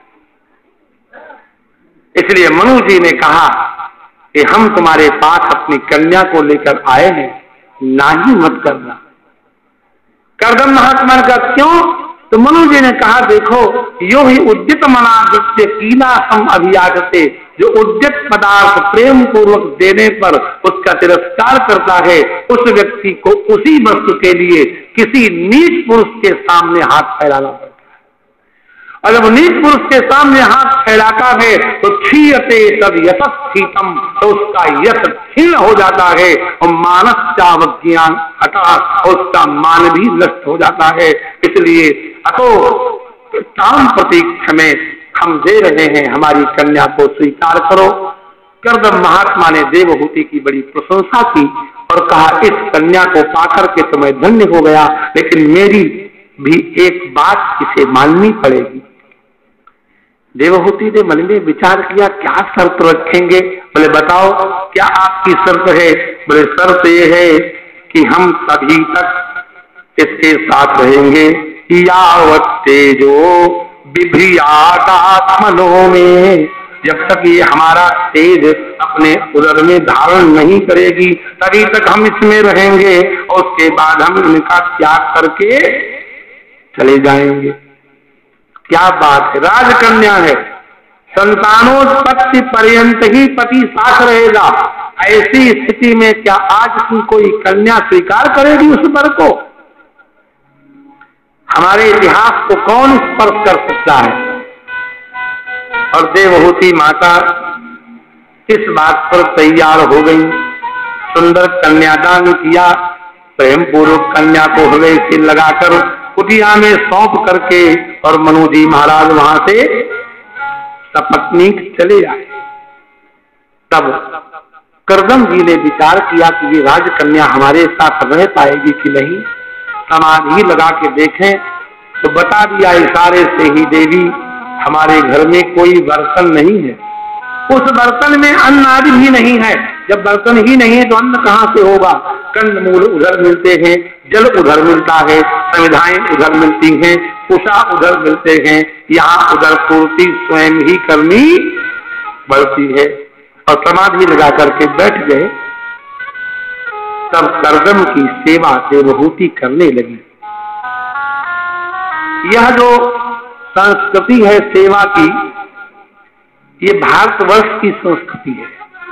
इसलिए मनु जी ने कहा कि हम तुम्हारे पास अपनी कन्या को लेकर आए हैं, ना ही मत करना। कर्दम महात्मा का क्यों? तो मनु जी ने कहा देखो यो ही उद्यत मना दृत्य कीना सम अभियागते, जो उद्यत पदार्थ प्रेम पूर्वक देने पर उसका तिरस्कार करता है उस व्यक्ति को उसी वस्तु के लिए किसी नीच पुरुष के सामने हाथ फैलाना पड़ता है। और जब नीच पुरुष के सामने हाथ फैलाता है तो क्षीयते तब यशस्थितम, तो उसका यश क्षीण हो जाता है और मानस चावज्ञान हटा और उसका मान भी नष्ट हो जाता है। इसलिए अतो काम प्रतीक्ष में हम दे रहे हैं, हमारी कन्या को स्वीकार करो। कर्दम महात्मा ने देवहूति की बड़ी प्रशंसा की और कहा इस कन्या को पाकर के तो मैं धन्य हो गया, लेकिन मेरी भी एक बात इसे माननी पड़ेगी। देवहूति ने मन में विचार किया क्या शर्त रखेंगे? बोले बताओ क्या आपकी शर्त है? बोले शर्त ये है कि हम तभी तक इसके साथ रहेंगे यावत तेजो बिभ्रियात्मनो में, जब तक ये हमारा तेज अपने उदर में धारण नहीं करेगी तभी तक हम इसमें रहेंगे और उसके बाद हम इनका त्याग करके चले जाएंगे। क्या बात है, राजकन्या है, संतानोत्पत्ति पर्यंत ही पति साथ रहेगा। ऐसी स्थिति में क्या आज की कोई कन्या स्वीकार करेगी उस वर को? हमारे इतिहास को कौन स्पर्श कर सकता है? और देवहूति माता इस बात पर तैयार हो गई, सुंदर कन्यादान किया, प्रेम पूर्वक कन्या को हृदय से लगाकर कुटिया में सौंप करके और मनु जी महाराज वहां से सपत्नीक चले आए। तब कर्दम जी ने विचार किया कि ये राजकन्या हमारे साथ रह पाएगी कि नहीं। समाधि लगा के देखें तो बता दिया इशारे से ही देवी हमारे घर में कोई बर्तन नहीं है, उस बर्तन में अन्न आदि भी नहीं है। जब बर्तन ही नहीं है तो अन्न कहाँ से होगा? कंद मूल उधर मिलते हैं, जल उधर मिलता है, संविधाएं उधर मिलती हैं, उषा उधर मिलते हैं, यहाँ उधर पूर्ति स्वयं ही करनी पड़ती है। और समाधि लगा करके बैठ गए। तब कर्दम की सेवा देवहूति करने लगी। यह जो संस्कृति है सेवा की, ये भारतवर्ष की संस्कृति है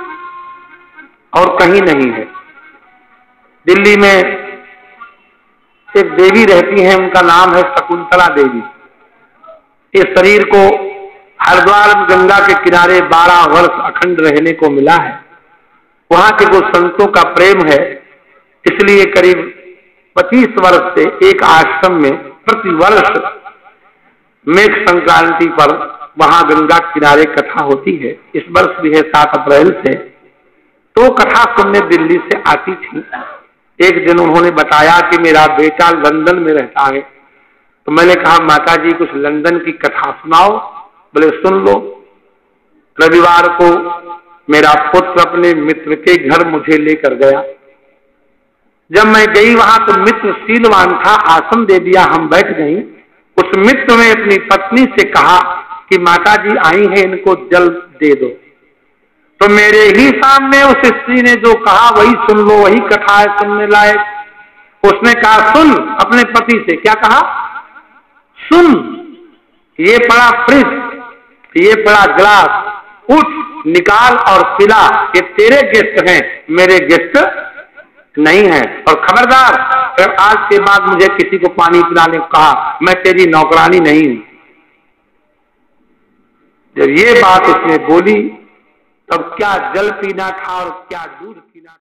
और कहीं नहीं है। दिल्ली में एक देवी रहती हैं, उनका नाम है शकुंतला देवी। इस शरीर को हरिद्वार गंगा के किनारे बारह वर्ष अखंड रहने को मिला है। वहां के जो संतों का प्रेम है, इसलिए करीब पच्चीस वर्ष से एक आश्रम में प्रति वर्ष मेघ संक्रांति पर वहां गंगा किनारे कथा होती है। इस वर्ष भी है सात अप्रैल से। तो कथा सुनने दिल्ली से आती थी। एक दिन उन्होंने बताया कि मेरा बेटा लंदन में रहता है। तो मैंने कहा माता जी कुछ लंदन की कथा सुनाओ। बोले सुन लो। रविवार को मेरा पुत्र अपने मित्र के घर मुझे लेकर गया। जब मैं गई वहां तो मित्र शीलवान था, आसन दे दिया, हम बैठ गई। उस मित्र ने अपनी पत्नी से कहा कि माता जी आई हैं, इनको जल दे दो। तो मेरे ही सामने उस स्त्री ने जो कहा वही सुन लो, वही कथा है सुनने लायक। उसने कहा सुन, अपने पति से क्या कहा, सुन ये पड़ा फ्रिज, ये पड़ा ग्लास, उठ निकाल और पिला, ये तेरे गेस्ट हैं, मेरे गेस्ट नहीं है। और खबरदार अगर आज के बाद मुझे किसी को पानी पिलाने को कहा, मैं तेरी नौकरानी नहीं हूं। जब ये बात उसने बोली तब क्या जल पीना था और क्या दूध पीना था।